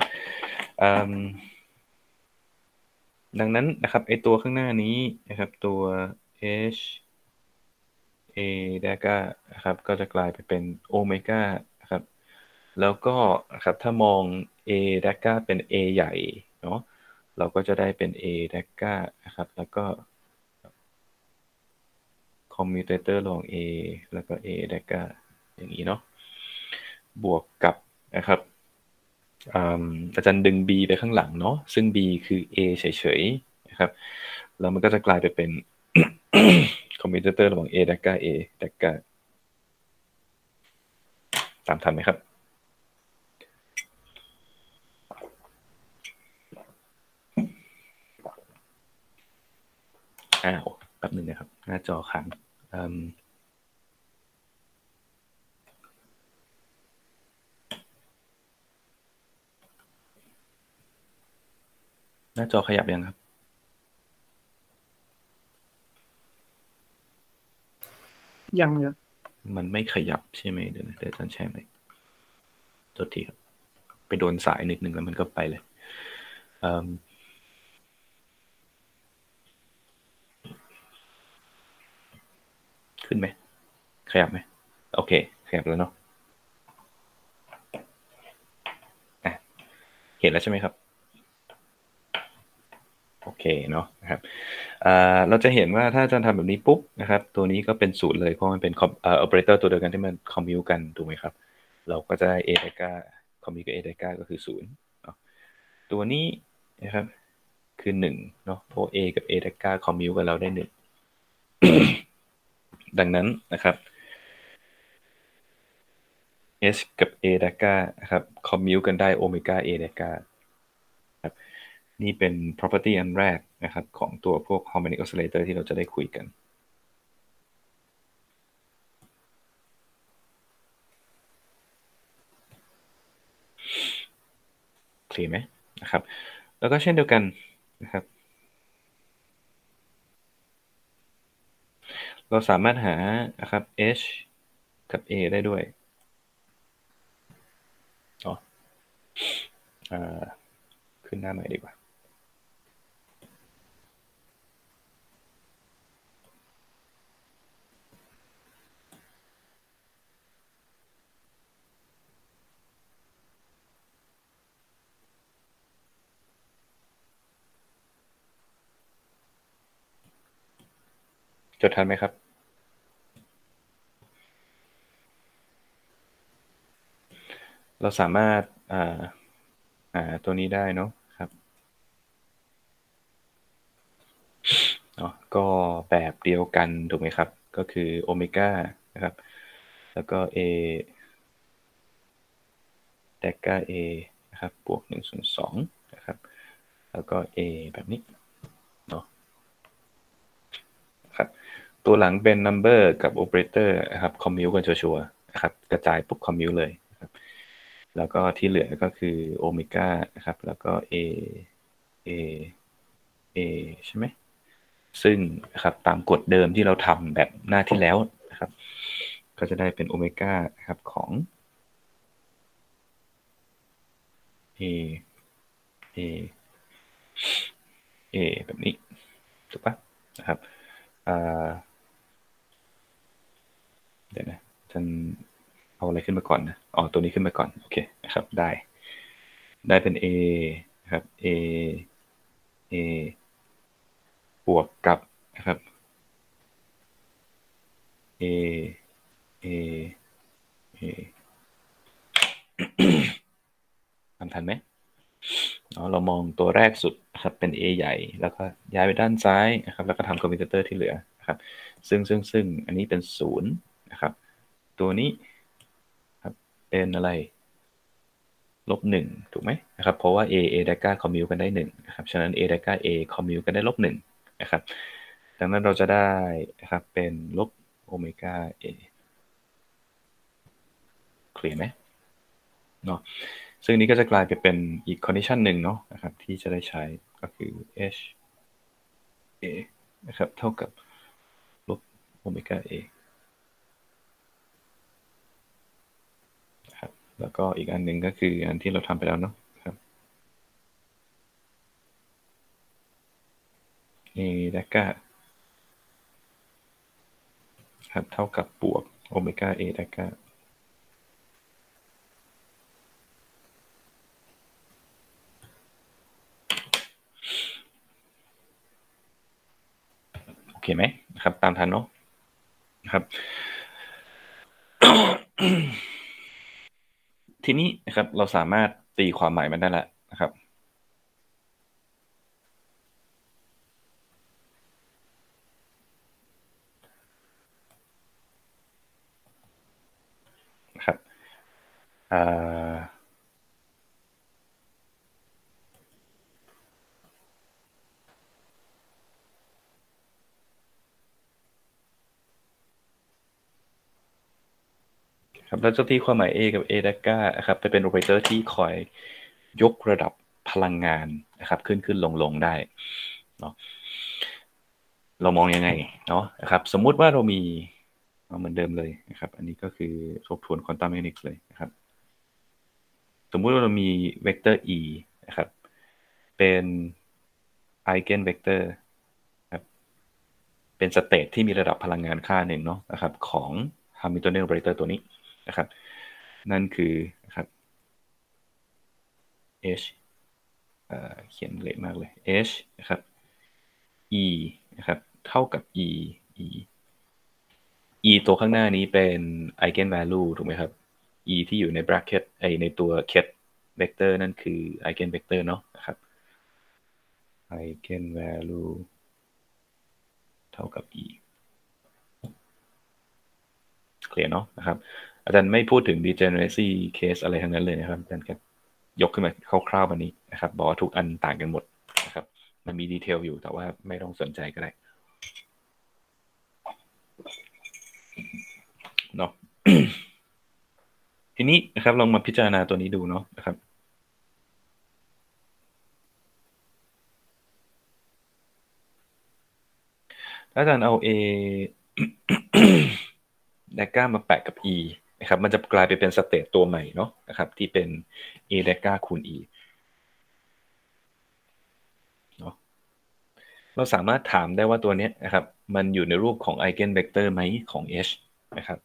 ดังนั้นนะครับไอตัวข้างหน้านี้นะครับตัว H A ดากานะครับก็จะกลายไปเป็นโอเมก้านะครับแล้วก็นะครับถ้ามอง A ดากาเป็น A ใหญ่เนาะเราก็จะได้เป็น A ดากานะครับแล้วก็คอมมิวเตอร์ระหว่าง A แล้วก็ A ดากาอย่างนี้เนาะบวกกับนะครับอาจารย์ดึง B ไปข้างหลังเนาะซึ่ง B คือ A เฉยๆนะครับแล้วมันก็จะกลายไปเป็น คอมมิวเตอร์ระหว่าง A ดากา A ดากาตามทันไหมครับอ้าวแป๊บนึงนะครับหน้าจอค้างหน้าจอขยับยังครับยังเลยมันไม่ขยับใช่ไหมเดี๋ยวนะเดี๋ยวอาจารย์แชร์ไหมโทษทีครับไปโดนสายนิดนึงแล้วมันก็ไปเลยขึ้นไหมขยับไหมโอเคขยับแล้วเนาะเห็นแล้วใช่ไหมครับโอเคเคเนาะนะครับเราจะเห็นว่าถ้าจะทำแบบนี้ปุ๊บนะครับตัวนี้ก็เป็นศูนย์เลยเพราะมันเป็นเอ่อ operator ตัวเดียวกันที่มัน commute กันถูกไหมครับเราก็จะได้ a delta commute กับ a delta ก็คือศูนย์เนาะตัวนี้นะครับคือหนึ่งเนาะเพราะ a กับ a delta commute กันเราได้หนึ่ง ดังนั้นนะครับ h กับ a delta นะครับ commute กันได้โอเมก้า a delta ครับนี่เป็น property อันแรกนะครับของตัวพวก harmonic oscillator ที่เราจะได้คุยกันเคลียร์ไหมนะครับแล้วก็เช่นเดียวกันนะครับเราสามารถหานะครับ h กับ a ได้ด้วยอ๋ออ่าขึ้นหน้าใหม่ดีกว่าจดทันไหมครับเราสามารถอ่าหาตัวนี้ได้เนาะครับเนาะก็แบบเดียวกันถูกไหมครับก็คือโอเมก้านะครับแล้วก็ a เดลต้า a นะครับบวกหนึ่งส่วนสองนะครับแล้วก็ a แบบนี้เนาะครับตัวหลังเป็น number กับ operator นะครับ commute กันชัวร์ๆนะครับกระจายปุ๊บ commute เลยนะครับแล้วก็ที่เหลือก็คือโอเมก้านะครับแล้วก็ a a a ใช่ไหมซึ่งนะครับตามกฎเดิมที่เราทำแบบหน้าที่แล้วนะครับก็จะได้เป็นโอเมก้านะครับของ a a a แบบนี้ถูกปะนะครับเดี๋ยวนะฉันเอาอะไรขึ้นมาก่อนนะอ๋อตัวนี้ขึ้นมาก่อนโอเคนะครับได้ได้เป็น a นะครับ a a บวกกับนะครับ a a a ทำทันไหมอ๋อเรามองตัวแรกสุดนะครับเป็น a ใหญ่แล้วก็ย้ายไปด้านซ้ายนะครับแล้วก็ทำคอมพิวเตอร์ที่เหลือนะครับซึ่งซึ่งซึ่งอันนี้เป็นศูนย์นะครับตัวนี้ครับเป็นอะไรลบหนึ่งถูกไหมนะครับเพราะว่า a a ดก้าคอมมิวกันได้หนึ่งนะครับฉะนั้น a ดก้า a คอมมิวกันได้ลบหนึ่งนะครับดังนั้นเราจะได้นะครับเป็นลบโอเมก้า a เคลียร์ไหมเนาะซึ่งนี้ก็จะกลายไปเป็นอีก condition หนึ่งเนาะนะครับที่จะได้ใช้ก็คือ h a นะครับเท่ากับลบโอเมก้า a ครับแล้วก็อีกอันหนึ่งก็คืออันที่เราทำไปแล้วเนาะครับ a ดก้าครับเท่ากับบวกโอเมก้า a ดก้าโอเคไหมนะครับตามทันเนาะนะครับ ทีนี้นะครับเราสามารถตีความหมายมันได้แล้วนะครับนะครับอ่าครับเราจะตีความหมาย A กับ A ดก้านะครับไปเป็นโอเปอเรเตอร์ที่คอยยกระดับพลังงานนะครับขึ้นขึ้นลงลงได้เนาะเรามองยังไงเนาะนะครับสมมุติว่าเรามีเหมือนเดิมเลยนะครับอันนี้ก็คือทบทวนควอนตัมเมคานิกส์เลยนะครับสมมุติว่าเรามีเวกเตอร์ e นะครับเป็นไอเกนเวกเตอร์ครับเป็นสเตทที่มีระดับพลังงานค่าหนึ่งเนาะนะครับของ Hamiltonian operator ตัวนี้นะครับนั่นคือนะครับ h เขียนเละมากเลย h นะครับ e นะครับเท่ากับ e e e ตัวข้างหน้านี้เป็น eigenvalue ถูกไหมครับ e ที่อยู่ใน bracket ไอในตัว ket vector นั่นคือ eigenvector เนาะนะครับ eigenvalue เท่ากับ e เคลียร์เนาะนะครับอาจารย์ไม่พูดถึง degeneracy case อะไรทั้งนั้นเลยนะครับอาจารย์แค่ยกขึ้นมาคร่าวๆวันนี้นะครับบอกว่าทุกอันต่างกันหมดนะครับมันมีดีเทลอยู่แต่ว่าไม่ต้องสนใจก็ได้เนาะ ทีนี้นะครับลองมาพิจารณาตัวนี้ดูเนาะนะครับถ้าอาจารย์เอา a เดก้ามาแปะกับ e นะครับมันจะกลายไปเป็นสเตตตัวใหม่เนาะนะครับที่เป็น a เดก้าคูณ e เนาะเราสามารถถามได้ว่าตัวนี้นะครับมันอยู่ในรูปของ eigenvector ไหมของ h นะครับ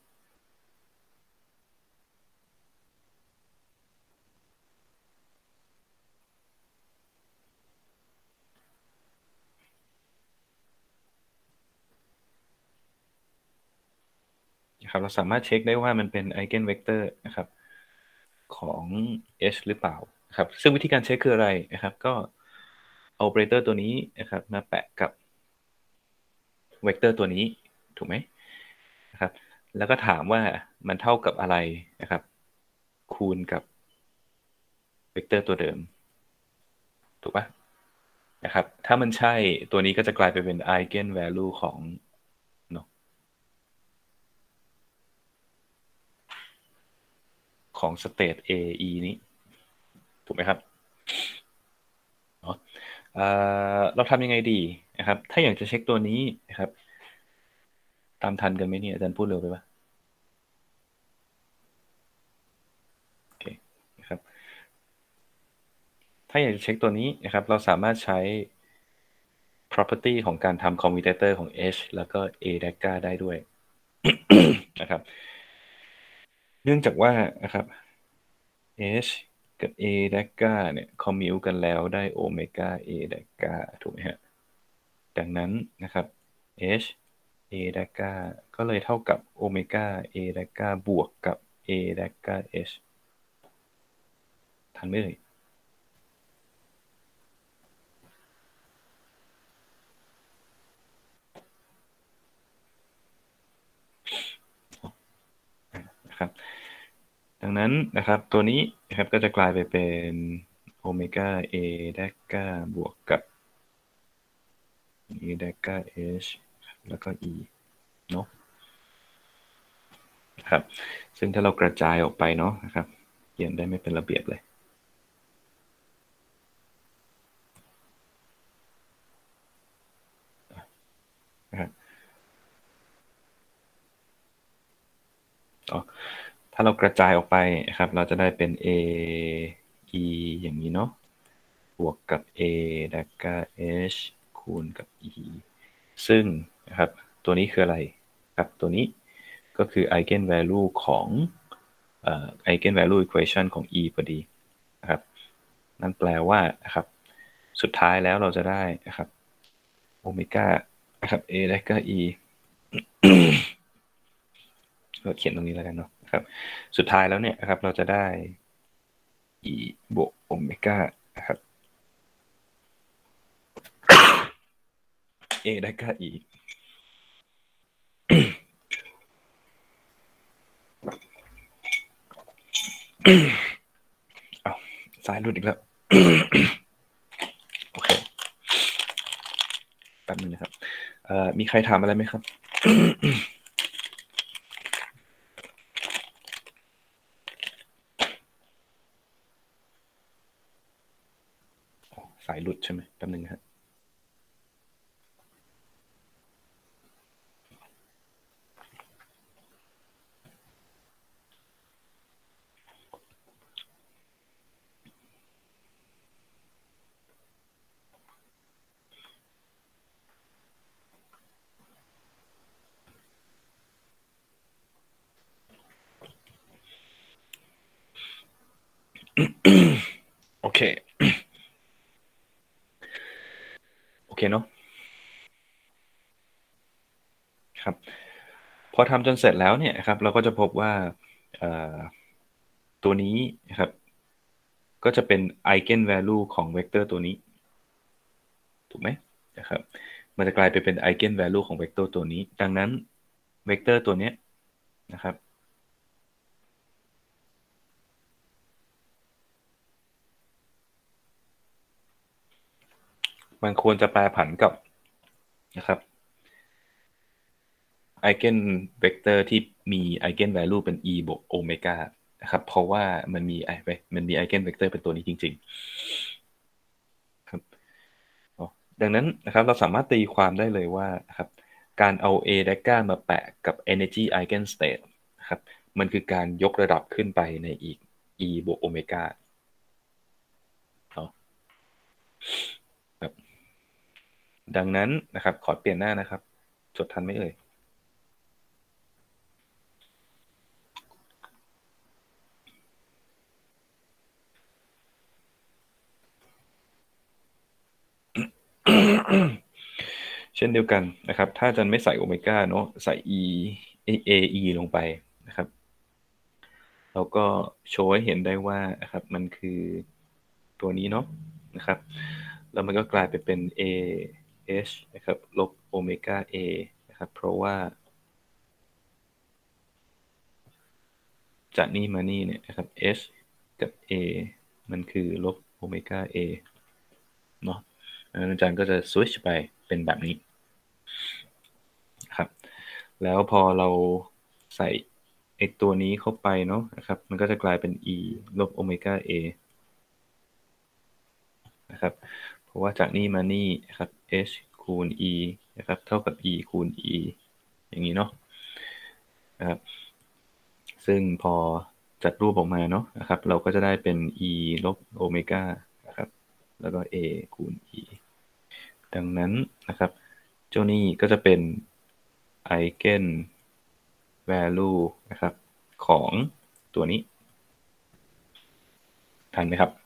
นะครับเราสามารถเช็คได้ว่ามันเป็น eigenvector นะครับของ h หรือเปล่านะครับซึ่งวิธีการเช็คคืออะไรนะครับก็เอา operator ตัวนี้นะครับมาแปะกับเวกเตอร์ตัวนี้ถูกไหมนะครับแล้วก็ถามว่ามันเท่ากับอะไรนะครับคูณกับเวกเตอร์ตัวเดิมถูกปะนะครับถ้ามันใช่ตัวนี้ก็จะกลายไปเป็น eigen value ของเนาะของ state a e นี้ถูกไหมครับเนาะเอ่อเราทำยังไงดีนะครับถ้าอยากจะเช็คตัวนี้นะครับตามทันกันไหมเนี่ยอาจารย์พูดเร็วไปปะโอเคนะครับถ้าอยากจะเช็คตัวนี้นะครับเราสามารถใช้ property ของการทำ commutator ของ h แล้วก็ a d a g a ได้ด้วย นะครับเนื่องจากว่านะครับ h กับ a d a g a เนี่ยคอมมิวกันแล้วได้โอเมก้า a d a g a ถูกไหมฮะดังนั้นนะครับ h a d a g a ก็เลยเท่ากับโอเมก้า a d a g a บวกกับ a d a g a h ทันไหมเอ่ยนะครับดังนั้นนะครับตัวนี้นะครับก็จะกลายไปเป็นโอเมก้า a d a g a บวกกับ a d a g a h แล้วก็ e เนาะครับซึ่งถ้าเรากระจายออกไปเนาะนะครับเขียนได้ไม่เป็นระเบียบเลยนะครับอ๋อถ้าเรากระจายออกไปนะครับเราจะได้เป็น a e อย่างนี้เนาะบวกกับ a ดักกา h คูณกับ e ซึ่งนะครับตัวนี้คืออะไรครับตัวนี้ก็คือ eigenvalue ของเอ่อ eigenvalue equation ของ e พอดีนะครับนั่นแปลว่านะครับสุดท้ายแล้วเราจะได้นะครับโอเมก้านะครับ a และก็ e เราเขียนตรงนี้แล้วกันเนาะนะครับสุดท้ายแล้วเนี่ยนะครับเราจะได้ e บวกโอเมก้านะครับ a ได้ก็ e เอาสายหลุดอีกแล้ว โอเคแป๊บนึงนะครับเอ่อมีใครถามอะไรไหมครับ สายหลุดใช่ไหมแป๊บนึงครับโอเคโอเคเนาะครับพอทำจนเสร็จแล้วเนี่ยครับเราก็จะพบว่าตัวนี้นะครับก็จะเป็น eigen value ของเวกเตอร์ตัวนี้ถูกไหมนะครับมันจะกลายไปเป็น eigen value ของเวกเตอร์ตัวนี้ดังนั้นเวกเตอร์ตัวนี้นะครับมันควรจะแปรผันกับนะครับ eigen vector ที่มี eigen value เป็น e บวกโอเมก้านะครับเพราะว่ามันมีมันมี eigen vector เป็นตัวนี้จริงๆครับดังนั้นนะครับเราสามารถตีความได้เลยว่านะครับการเอา a d a g a มาแปะกับ energy eigenstate นะครับมันคือการยกระดับขึ้นไปในอีก e บวกโอเมก้าครับดังนั้นนะครับขอเปลี่ยนหน้านะครับจดทันไหมเอ่ยเช่นเดียวกันนะครับถ้าอาจารย์ไม่ใส่โอเมก้าเนาะใส่ e a e ลงไปนะครับเราก็โชว์ให้เห็นได้ว่านะครับมันคือตัวนี้เนาะนะครับแล้วมันก็กลายไปเป็น a h นะครับลบโอเมก้า a นะครับเพราะว่าจากนี่มานี่เนี่ยนะครับ h กับ a มันคือลบโอเมก้า a เนาะอาจารย์ก็จะสวิตช์ไปเป็นแบบนี้ครับแล้วพอเราใส่ไอตัวนี้เข้าไปเนาะนะครับมันก็จะกลายเป็น e ลบโอเมก้า a นะครับเพราะว่าจากนี่มานี่นะครับ h คูณ e นะครับเท่ากับ e คูณ e อย่างนี้เนาะนะครับซึ่งพอจัดรูปออกมาเนาะนะครับเราก็จะได้เป็น e ลบโอเมก้านะครับแล้วก็ a คูณ e ดังนั้นนะครับเจ้านี่ก็จะเป็น eigen value นะครับของตัวนี้ทันไหมครับ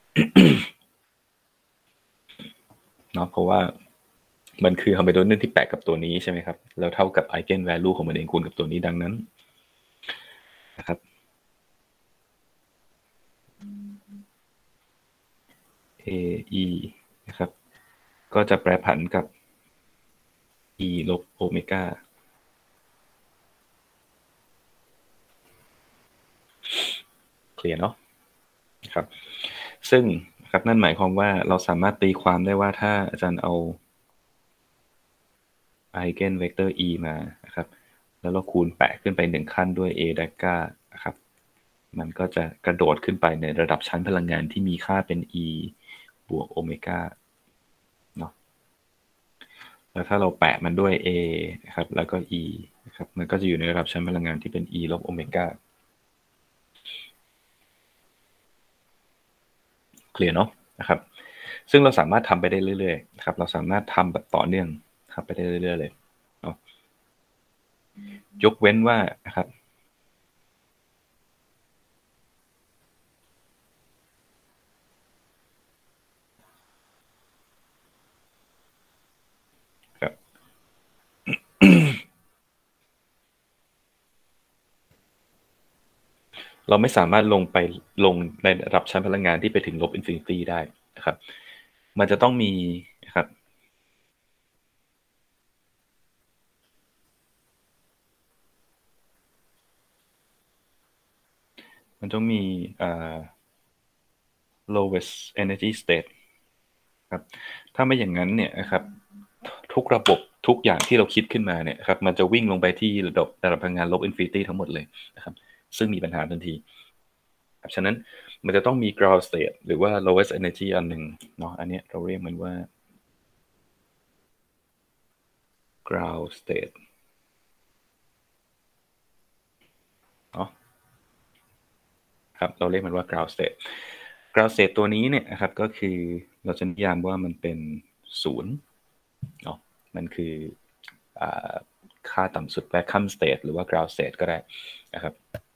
เนาะเพราะว่ามันคือฮัมเบโดนที่แปะกับตัวนี้ใช่ไหมครับแล้วเท่ากับ eigen value ของมันเองคูณกับตัวนี้ดังนั้นนะครับ a e นะครับก็จะแปรผันกับ e ลบโอเมก้าเคลียร์เนาะครับซึ่งครับนั่นหมายความว่าเราสามารถตีความได้ว่าถ้าอาจารย์เอา eigen vector e มานะครับแล้วเราคูณแปะขึ้นไปหนึ่งขั้นด้วย a d a g a นะครับมันก็จะกระโดดขึ้นไปในระดับชั้นพลังงานที่มีค่าเป็น e บวกโอเมก้าเนาะแล้วถ้าเราแปะมันด้วย a นะครับแล้วก็ e นะครับมันก็จะอยู่ในระดับชั้นพลังงานที่เป็น e ลบโอเมก้าเคลียร์เนาะนะครับซึ่งเราสามารถทำไปได้เรื่อยๆนะครับเราสามารถทำแบบต่อเนื่องทำไปได้เรื่อยๆเลยเนาะยกเว้นว่านะครับครับ เราไม่สามารถลงไปลงในระดับชั้นพลังงานที่ไปถึงลบอินฟินิตี้ได้นะครับมันจะต้องมีนะครับมันต้องมี uh, lowest energy state ครับถ้าไม่อย่างนั้นเนี่ยนะครับทุกระบบทุกอย่างที่เราคิดขึ้นมาเนี่ยครับมันจะวิ่งลงไปที่ระดับระดับพลังงานลบอินฟินิตี้ทั้งหมดเลยนะครับซึ่งมีปัญหาทันทีครับฉะนั้นมันจะต้องมี ground state หรือว่า lowest energy อันหนึ่งเนาะอันนี้เราเรียกมันว่า ground state เนาะครับเราเรียกมันว่า ground state ground state ตัวนี้เนี่ยนะครับก็คือเราจะนิยามว่ามันเป็นศูนย์เนาะมันคือค่าต่ำสุด vacuum state หรือว่า ground state ก็ได้นะครับ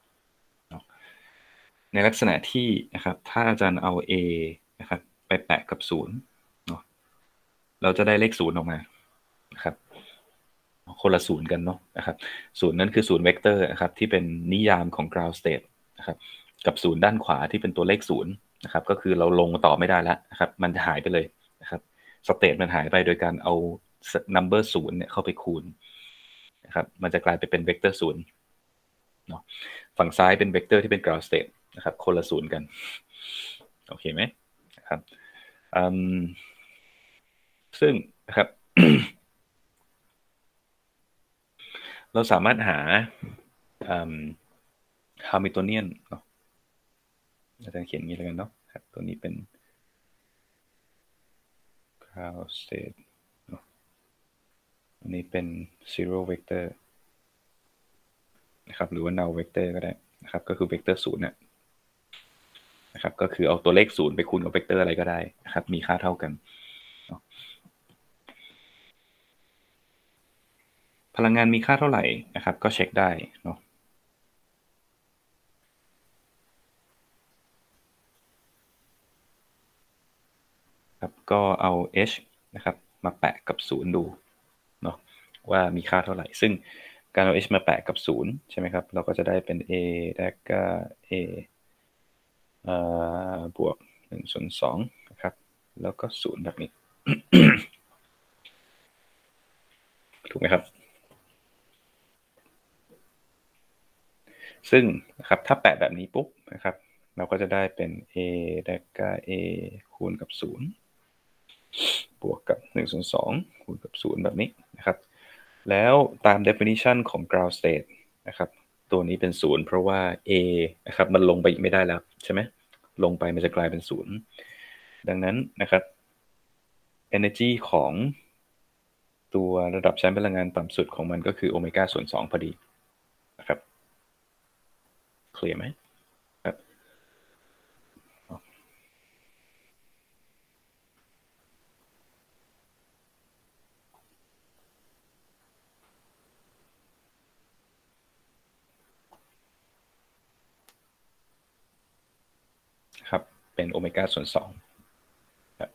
ในลักษณะที่นะครับถ้าอาจารย์เอา a นะครับไปแปะกับศูนย์เนาะเราจะได้เลขศูนย์ออกมานะครับคนละศูนย์กันเนาะนะครับศูนย์นั้นคือศูนย์เวกเตอร์นะครับที่เป็นนิยามของ ground state นะครับกับศูนย์ด้านขวาที่เป็นตัวเลขศูนย์นะครับก็คือเราลงต่อไม่ได้แล้วนะครับมันหายไปเลยนะครับสเตทมันหายไปโดยการเอา number ศูนย์เนี่ยเข้าไปคูณนะครับมันจะกลายไปเป็นเวกเตอร์ศูนย์เนาะฝั่งซ้ายเป็นเวกเตอร์ที่เป็น ground state นะครับคนละศูนย์กันโอเคไหมครับซึ่งนะครับ เราสามารถหาฮามิลโตเนียนเนาะอาจารย์เขียนอย่างนี้แล้วกันเนาะครับตัวนี้เป็น ground state เนาะอันนี้เป็น zero vector นะครับหรือว่า null vector ก็ได้นะครับก็คือเวกเตอร์ศูนย์เนี่ยนะครับก็คือเอาตัวเลขศูนย์ไปคูณกับเวกเตอร์อะไรก็ได้นะครับมีค่าเท่ากันพลังงานมีค่าเท่าไหร่นะครับก็เช็คได้เนาะครับก็เอา h นะครับมาแปะกับศูนย์ดูเนาะว่ามีค่าเท่าไหร่ซึ่งการเอา h มาแปะกับศูนย์ใช่ไหมครับเราก็จะได้เป็น a ได้ก็ a เอ่อบวกหนึ่งส่วนสองนะครับแล้วก็ศูนย์แบบนี้ ถูกไหมครับซึ่งนะครับถ้าแปะแบบนี้ปุ๊บนะครับเราก็จะได้เป็น a ได้ก็ a คูณกับศูนย์บวกกับหนึ่งส่วนสองคูณกับศูนย์แบบนี้นะครับแล้วตาม definition ของ ground state นะครับตัวนี้เป็นศูนย์เพราะว่า a นะครับมันลงไปอีกไม่ได้แล้วใช่ไหมลงไปมันจะกลายเป็นศูนย์ดังนั้นนะครับ energy ของตัวระดับชั้นพลังงานต่ำสุดของมันก็คือโอเมก้าส่วนสองพอดีนะครับเคลียร์ไหมครับครับเป็นโอเมก้าส่วนสองครับ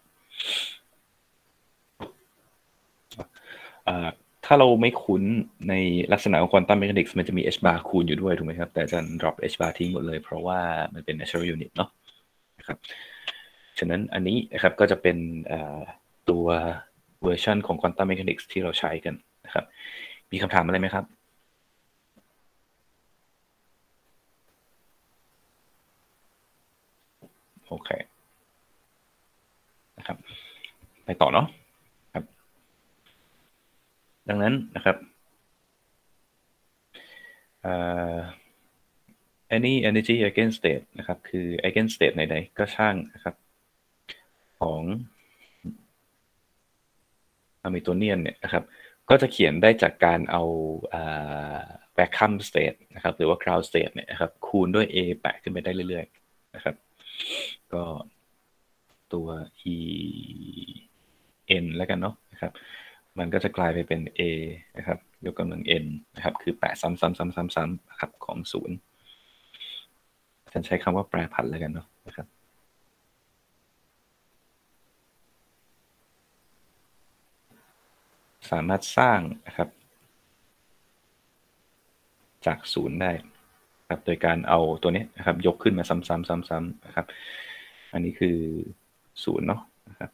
ถ้าเราไม่คุ้นในลักษณะของควอนตัมเมคานิกส์มันจะมี h bar คูณอยู่ด้วยถูกไหมครับแต่อาจารย์ drop h bar ทิ้งหมดเลยเพราะว่ามันเป็น natural unit เนาะนะครับฉะนั้นอันนี้นะครับก็จะเป็นตัวเวอร์ชันของควอนตัมเมคานิกส์ที่เราใช้กันนะครับมีคำถามอะไรไหมครับโอเคนะครับไปต่อเนาะครับดังนั้นนะครับเอ่อ any energy eigenstate นะครับคือ eigenstate ไหนๆก็ช่างนะครับของฮามิลโตเนียนเนี่ยนะครับก็จะเขียนได้จากการเอา vacuum state นะครับหรือว่า ground state เนี่ยนะครับคูณด้วย a แปะขึ้นไปได้เรื่อยๆนะครับก็ตัว e n แล้วกันเนาะนะครับมันก็จะกลายไปเป็น a นะครับยกกำลัง n นะครับคือแปะซ้ำๆๆๆๆครับของศูนย์ฉันใช้คำว่าแปรผันแล้วกันเนาะนะครับสามารถสร้างนะครับจากศูนย์ได้ครับโดยการเอาตัวนี้นะครับยกขึ้นมาซ้ำๆๆๆนะครับอันนี้คือศูนย์เนาะนะครับ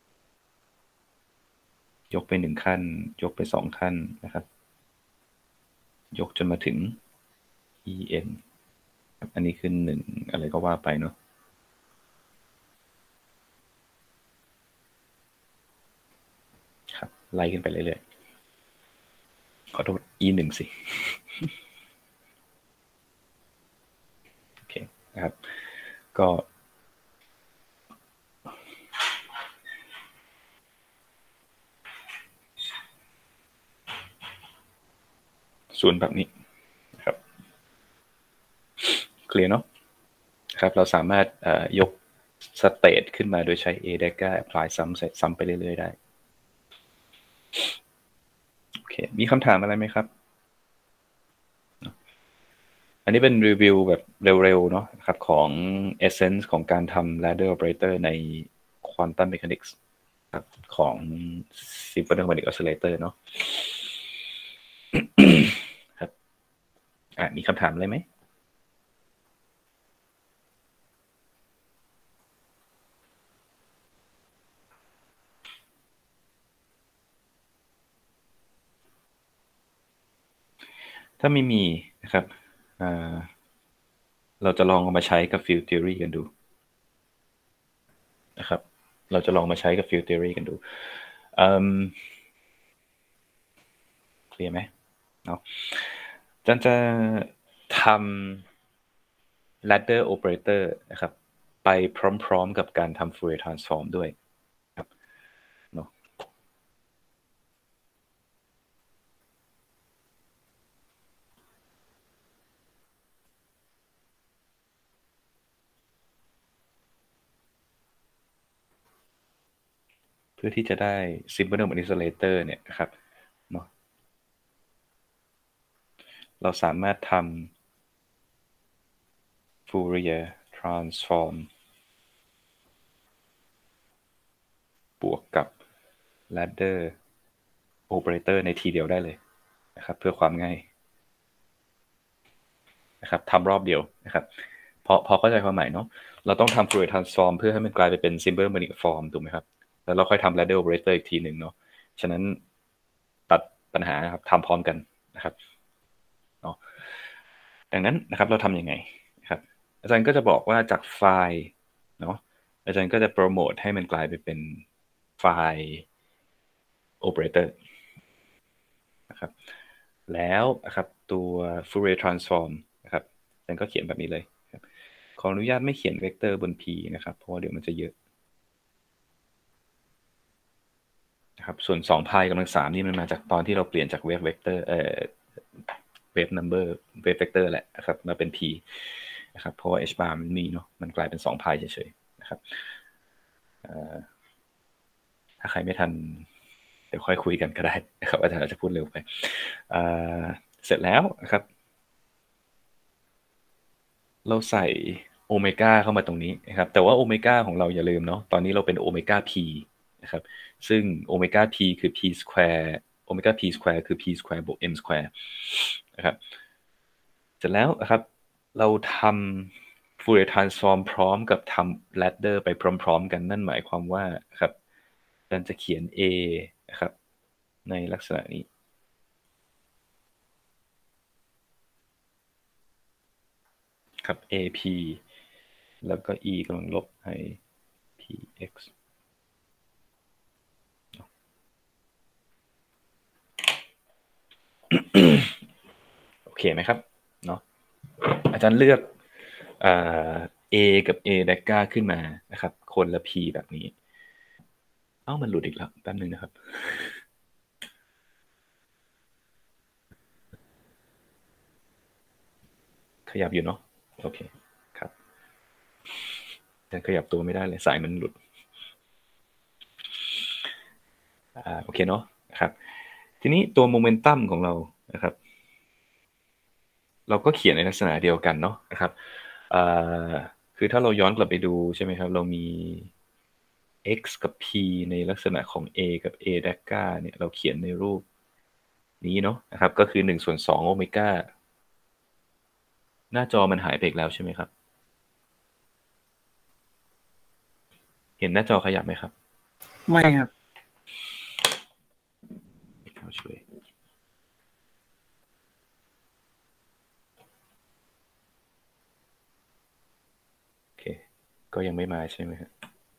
ยกไปหนึ่งขั้นยกไปสองขั้นนะครับยกจนมาถึง en อันนี้คือหนึ่งอะไรก็ว่าไปเนาะครับไล่ขึ้นไปเรื่อยๆขอโทษ e หนึ่งสิโอเคนะครับก็ศูนย์แบบนี้ครับเคลียร์เนาะครับเราสามารถยกสเตทขึ้นมาโดยใช้ a delta apply ซ้ำซ้ำไปเรื่อยๆได้โอเคมีคำถามอะไรไหมครับอันนี้เป็นรีวิวแบบเร็วๆเนาะครับของ essence ของการทำ ladder operator ใน quantum mechanics ครับของ simple harmonic oscillator เนาะอ่ะมีคำถามอะไรไหมถ้าไม่มีนะครับเราจะลองเอามาใช้กับ Field Theory กันดูนะครับเราจะลองมาใช้กับ Field Theory กันดูเคลียร์ไหมเนาะจันจะทำ ladder operator นะครับไปพร้อมๆกับการทำ Fourier transform ด้วยครับเนาะเพื่อที่จะได้ simple number isolator เนี่ยนะครับเนาะเราสามารถทำ Fourier transform บวกกับ ladder operator ในทีเดียวได้เลยนะครับเพื่อความง่ายนะครับทำรอบเดียวนะครับพอพอเข้าใจความหมายเนาะเราต้องทำ Fourier transform เพื่อให้มันกลายไปเป็น simple harmonic form ถูกไหมครับแล้วเราค่อยทำ ladder operator อีกทีหนึ่งเนาะฉะนั้นตัดปัญหาครับทำพร้อมกันนะครับเนาะดังนั้นนะครับเราทำยังไงนะครับอาจารย์ก็จะบอกว่าจากไฟล์เนาะอาจารย์ก็จะโปรโมทให้มันกลายไปเป็นไฟล์ operator นะครับแล้วนะครับตัว Fourier transform นะครับอาจารย์ก็เขียนแบบนี้เลยขออนุญาตไม่เขียนเวกเตอร์บน P นะครับเพราะว่าเดี๋ยวมันจะเยอะนะครับส่วนสองพายกำลังสามนี่มันมาจากตอนที่เราเปลี่ยนจากเวฟเวกเตอร์เอ่อเวฟนัมเบอร์เวฟเวกเตอร์แหละนะครับมาเป็น P นะครับเพราะว่า h bar มันมีเนาะมันกลายเป็นสองพายเฉยๆนะครับถ้าใครไม่ทันเดี๋ยวค่อยคุยกันก็ได้นะครับอาจารย์อาจจะพูดเร็วไปเสร็จแล้วนะครับเราใส่โอเมก้าเข้ามาตรงนี้นะครับแต่ว่าโอเมก้าของเราอย่าลืมเนาะตอนนี้เราเป็นโอเมก้า P นะครับซึ่งโอเมก้า P คือ P square โอเมก้า P square คือ P square บวก M square นะครับเสร็จแล้วนะครับเราทำ Fourier transform พร้อมกับทำ ladder ไปพร้อมๆกันนั่นหมายความว่าครับเราจะเขียน A นะครับในลักษณะนี้ครับ เอ พี แล้วก็ e กำลังลบให้ px โอเคไหมครับเนาะอาจารย์เลือกเอ่อ A กับ A แดกก้าขึ้นมานะครับคนละ P แบบนี้เอ้ามันหลุดอีกแล้วแป๊บนึงนะครับขยับอยู่เนาะโอเคครับแต่ขยับตัวไม่ได้เลยสายมันหลุดอ่าโอเคเนาะครับทีนี้ตัวโมเมนตัมของเรานะครับเราก็เขียนในลักษณะเดียวกันเนาะนะครับอ่าคือถ้าเราย้อนกลับไปดูใช่ไหมครับเรามี x กับ p ในลักษณะของ a กับ a แดกก้าเนี่ยเราเขียนในรูปนี้เนาะนะครับก็คือหนึ่งส่วนสองโอเมก้าหน้าจอมันหายไปอีกแล้วใช่ไหมครับเห็นหน้าจอขยับไหมครับไม่ครับเขาช่วยโอเคก็ยังไม่มาใช่ไหมครับ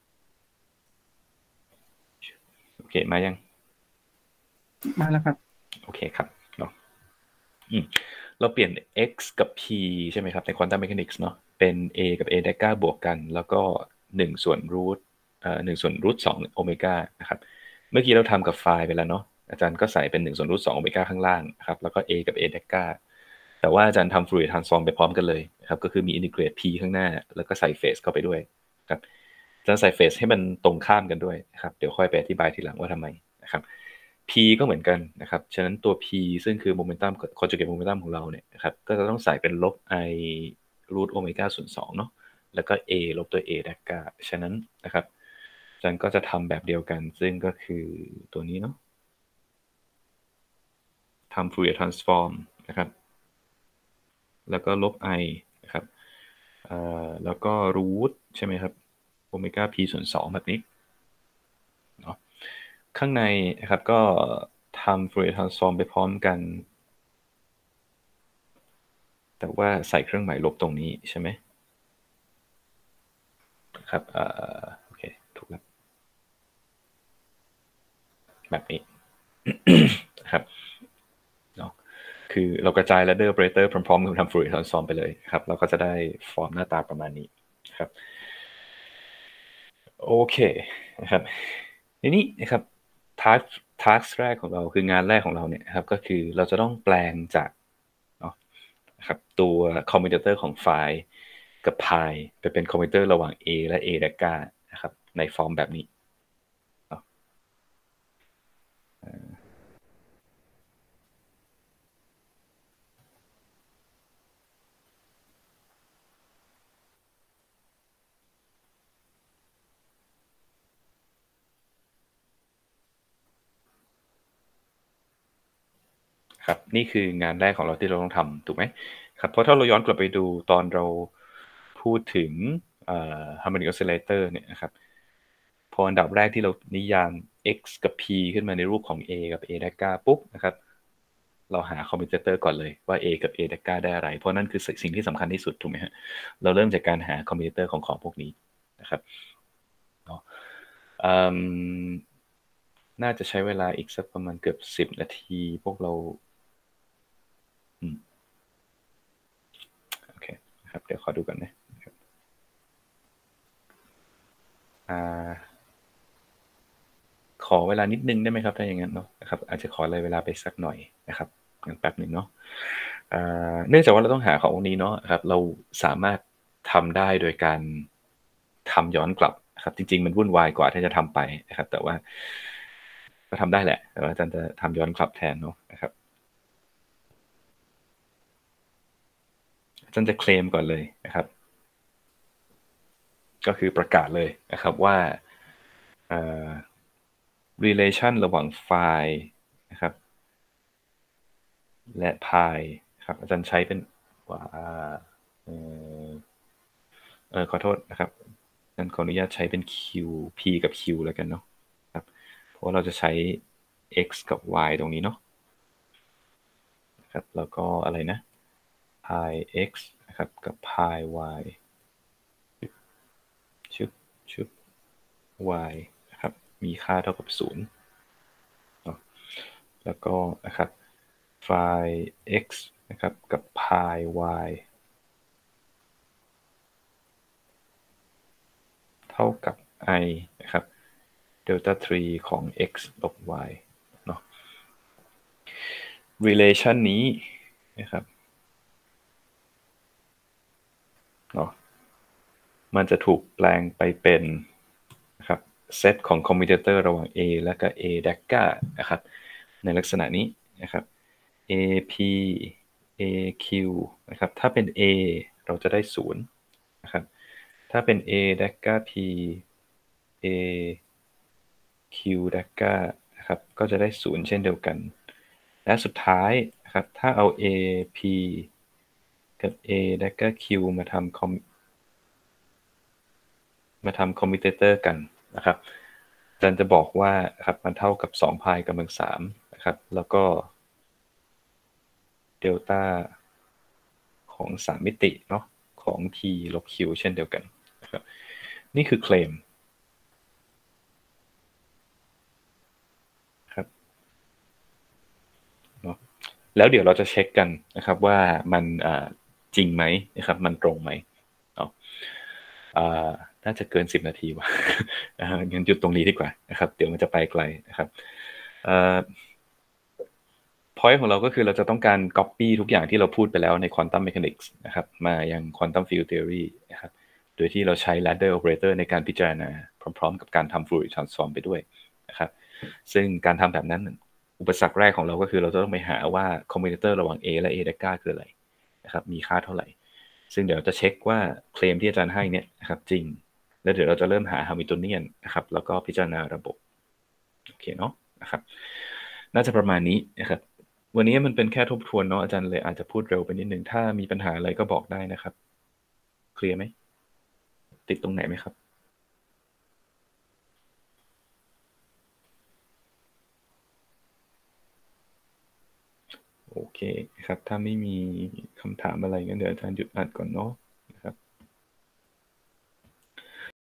โอเคมายังมาแล้วครับโอเคครับเนาะอืมเราเปลี่ยน x กับ p ใช่ไหมครับใน quantum mechanics เนาะเป็น a กับ a แดกก้าบวกกันแล้วก็หนึ่งส่วนรูทเอ่อหนึ่งส่วนรูทสองโอเมก้านะครับเมื่อกี้เราทำกับไฟล์ไปแล้วเนาะอาจารย์ก็ใส่เป็นหนึ่งส่วนรูทสองโอเมก้าข้างล่างนะครับแล้วก็ a กับ a แดกก้าแต่ว่าอาจารย์ทำ Fourier transform ไปพร้อมกันเลยนะครับก็คือมี integrate p ข้างหน้าแล้วก็ใส่ phase เข้าไปด้วยครับจะใส่ phase ให้มันตรงข้ามกันด้วยนะครับเดี๋ยวค่อยไปอธิบายทีหลังว่าทำไมนะครับ P ก็เหมือนกันนะครับฉะนั้นตัว P ซึ่งคือ momentum conjugate momentum ของเราเนี่ยนะครับก็จะต้องใส่เป็นลบ i root omega ส่วนสองเนาะแล้วก็ a ลบตัว a แดกก้าฉะนั้นนะครับฉันก็จะทำแบบเดียวกันซึ่งก็คือตัวนี้เนาะทำ Fourier transform นะครับแล้วก็ลบ i นะครับเอ่อแล้วก็รูทใช่ไหมครับโอเมก้า p ส่วนสองแบบนี้เนาะข้างในนะครับก็ทำ Fourier transform ไปพร้อมกันแต่ว่าใส่เครื่องหมายลบตรงนี้ใช่ไหมครับเอ่อโอเคถูกแล้วแบบนี้ นะครับเนาะคือเรากระจาย ladder operator พร้อมๆกับทำ Fourier transform ไปเลยครับเราก็จะได้ฟอร์มหน้าตาประมาณนี้ครับโอเคนะครับทีนี้นะครับ task task แรกของเราคืองานแรกของเราเนี่ยครับก็คือเราจะต้องแปลงจากเนาะนะครับตัวคอมมิวเตอร์ของไฟล์กับ pi ไปเป็นคอมมิวเตอร์ระหว่าง a และ a dagger นะครับในฟอร์มแบบนี้เนาะ ครับนี่คืองานแรกของเราที่เราต้องทำถูกไหมครับเพราะถ้าเราย้อนกลับไปดูตอนเราพูดถึงเอ่อ harmonic oscillator เนี่ยนะครับพออันดับแรกที่เรานิยาม x กับ p ขึ้นมาในรูปของ a กับ a ดากาปุ๊บนะครับเราหาคอมมิวเตอร์ก่อนเลยว่า a กับ a ดากาได้อะไรเพราะนั่นคือสิ่งที่สำคัญที่สุดถูกไหมฮะเราเริ่มจากการหาคอมมิวเตอร์ของของพวกนี้นะครับเนาะน่าจะใช้เวลาอีกสักประมาณเกือบสิบนาทีพวกเราอืม โอเคครับเดี๋ยวขอดูกันนะอ่าขอเวลานิดนึงได้ไหมครับถ้าอย่างนั้นเนาะนะครับอาจจะขอเลยเวลาไปสักหน่อยนะครับงั้นแป๊บหนึ่งเนาะอ่าเนื่องจากว่าเราต้องหาของพวกนี้เนาะครับเราสามารถทำได้โดยการทำย้อนกลับนะครับจริงๆมันวุ่นวายกว่าที่จะทำไปนะครับแต่ว่าก็ทำได้แหละแต่ว่าอาจารย์จะทำย้อนกลับแทนเนาะนะครับอาจารย์จะเคลมก่อนเลยนะครับก็คือประกาศเลยนะครับว่าเอ่อ relation ระหว่างไฟล์นะครับ และ pi ครับอาจารย์ใช้เป็นว่าเออเออขอโทษนะครับอาจารย์ขออนุญาตใช้เป็น q p กับ q แล้วกันเนาะครับเพราะว่าเราจะใช้ x กับ y ตรงนี้เนาะครับแล้วก็อะไรนะ pi x นะครับกับ pi y ชึบชึบ y นะครับมีค่าเท่ากับศูนย์เนาะแล้วก็นะครับ phi x นะครับกับ pi y เท่ากับ i นะครับ delta สามของ x ลบ y เนาะ relation นี้นะครับเนาะมันจะถูกแปลงไปเป็นนะครับเซตของคอมมิวเตอร์ระหว่าง a และก็ a dagga นะครับในลักษณะนี้นะครับ ap aq นะครับถ้าเป็น a เราจะได้ศูนย์นะครับถ้าเป็น a dagga p a q dagga นะครับก็จะได้ศูนย์เช่นเดียวกันและสุดท้ายนะครับถ้าเอา a p กับ a dagger q มาทำคอมมาทำคอมมิวเตอร์กันนะครับอาจารย์จะบอกว่าครับมันเท่ากับสองพายกำลังสามนะครับแล้วก็เดลต้าของสามมิติเนาะของ t ลบ q เช่นเดียวกันนะครับนี่คือเคลมครับเนาะแล้วเดี๋ยวเราจะเช็คกันนะครับว่ามันจริงไหมนะครับมันตรงไหมเนาะน่าจะเกินสิบนาทีว่ะงั้นหยุดตรงนี้ดีกว่านะครับเดี๋ยวมันจะไปไกลนะครับpoint ของเราก็คือเราจะต้องการ copy ทุกอย่างที่เราพูดไปแล้วใน quantum mechanics นะครับมายัง quantum field theory นะครับโดยที่เราใช้ ladder operator ในการพิจารณาพร้อมๆกับการทำ Fourier transform ไปด้วยนะครับซึ่งการทำแบบนั้นอุปสรรคแรกของเราก็คือเราจะต้องไปหาว่า commutator ระหว่าง a และ a dagger คืออะไรนะครับมีค่าเท่าไหร่ซึ่งเดี๋ยวจะเช็คว่าเคลมที่อาจารย์ให้เนี่ยนะครับจริงแล้วเดี๋ยวเราจะเริ่มหา Hamiltonian นะครับแล้วก็พิจารณาระบบโอเคเนาะนะครับน่าจะประมาณนี้นะครับวันนี้มันเป็นแค่ทบทวนเนาะอาจารย์เลยอาจจะพูดเร็วไปนิดนึงถ้ามีปัญหาอะไรก็บอกได้นะครับเคลียร์ไหมติดตรงไหนไหมครับโอเคครับถ้าไม่มีคำถามอะไรงั้นเดี๋ยวอาจารย์หยุดอ่านก่อนเนาะ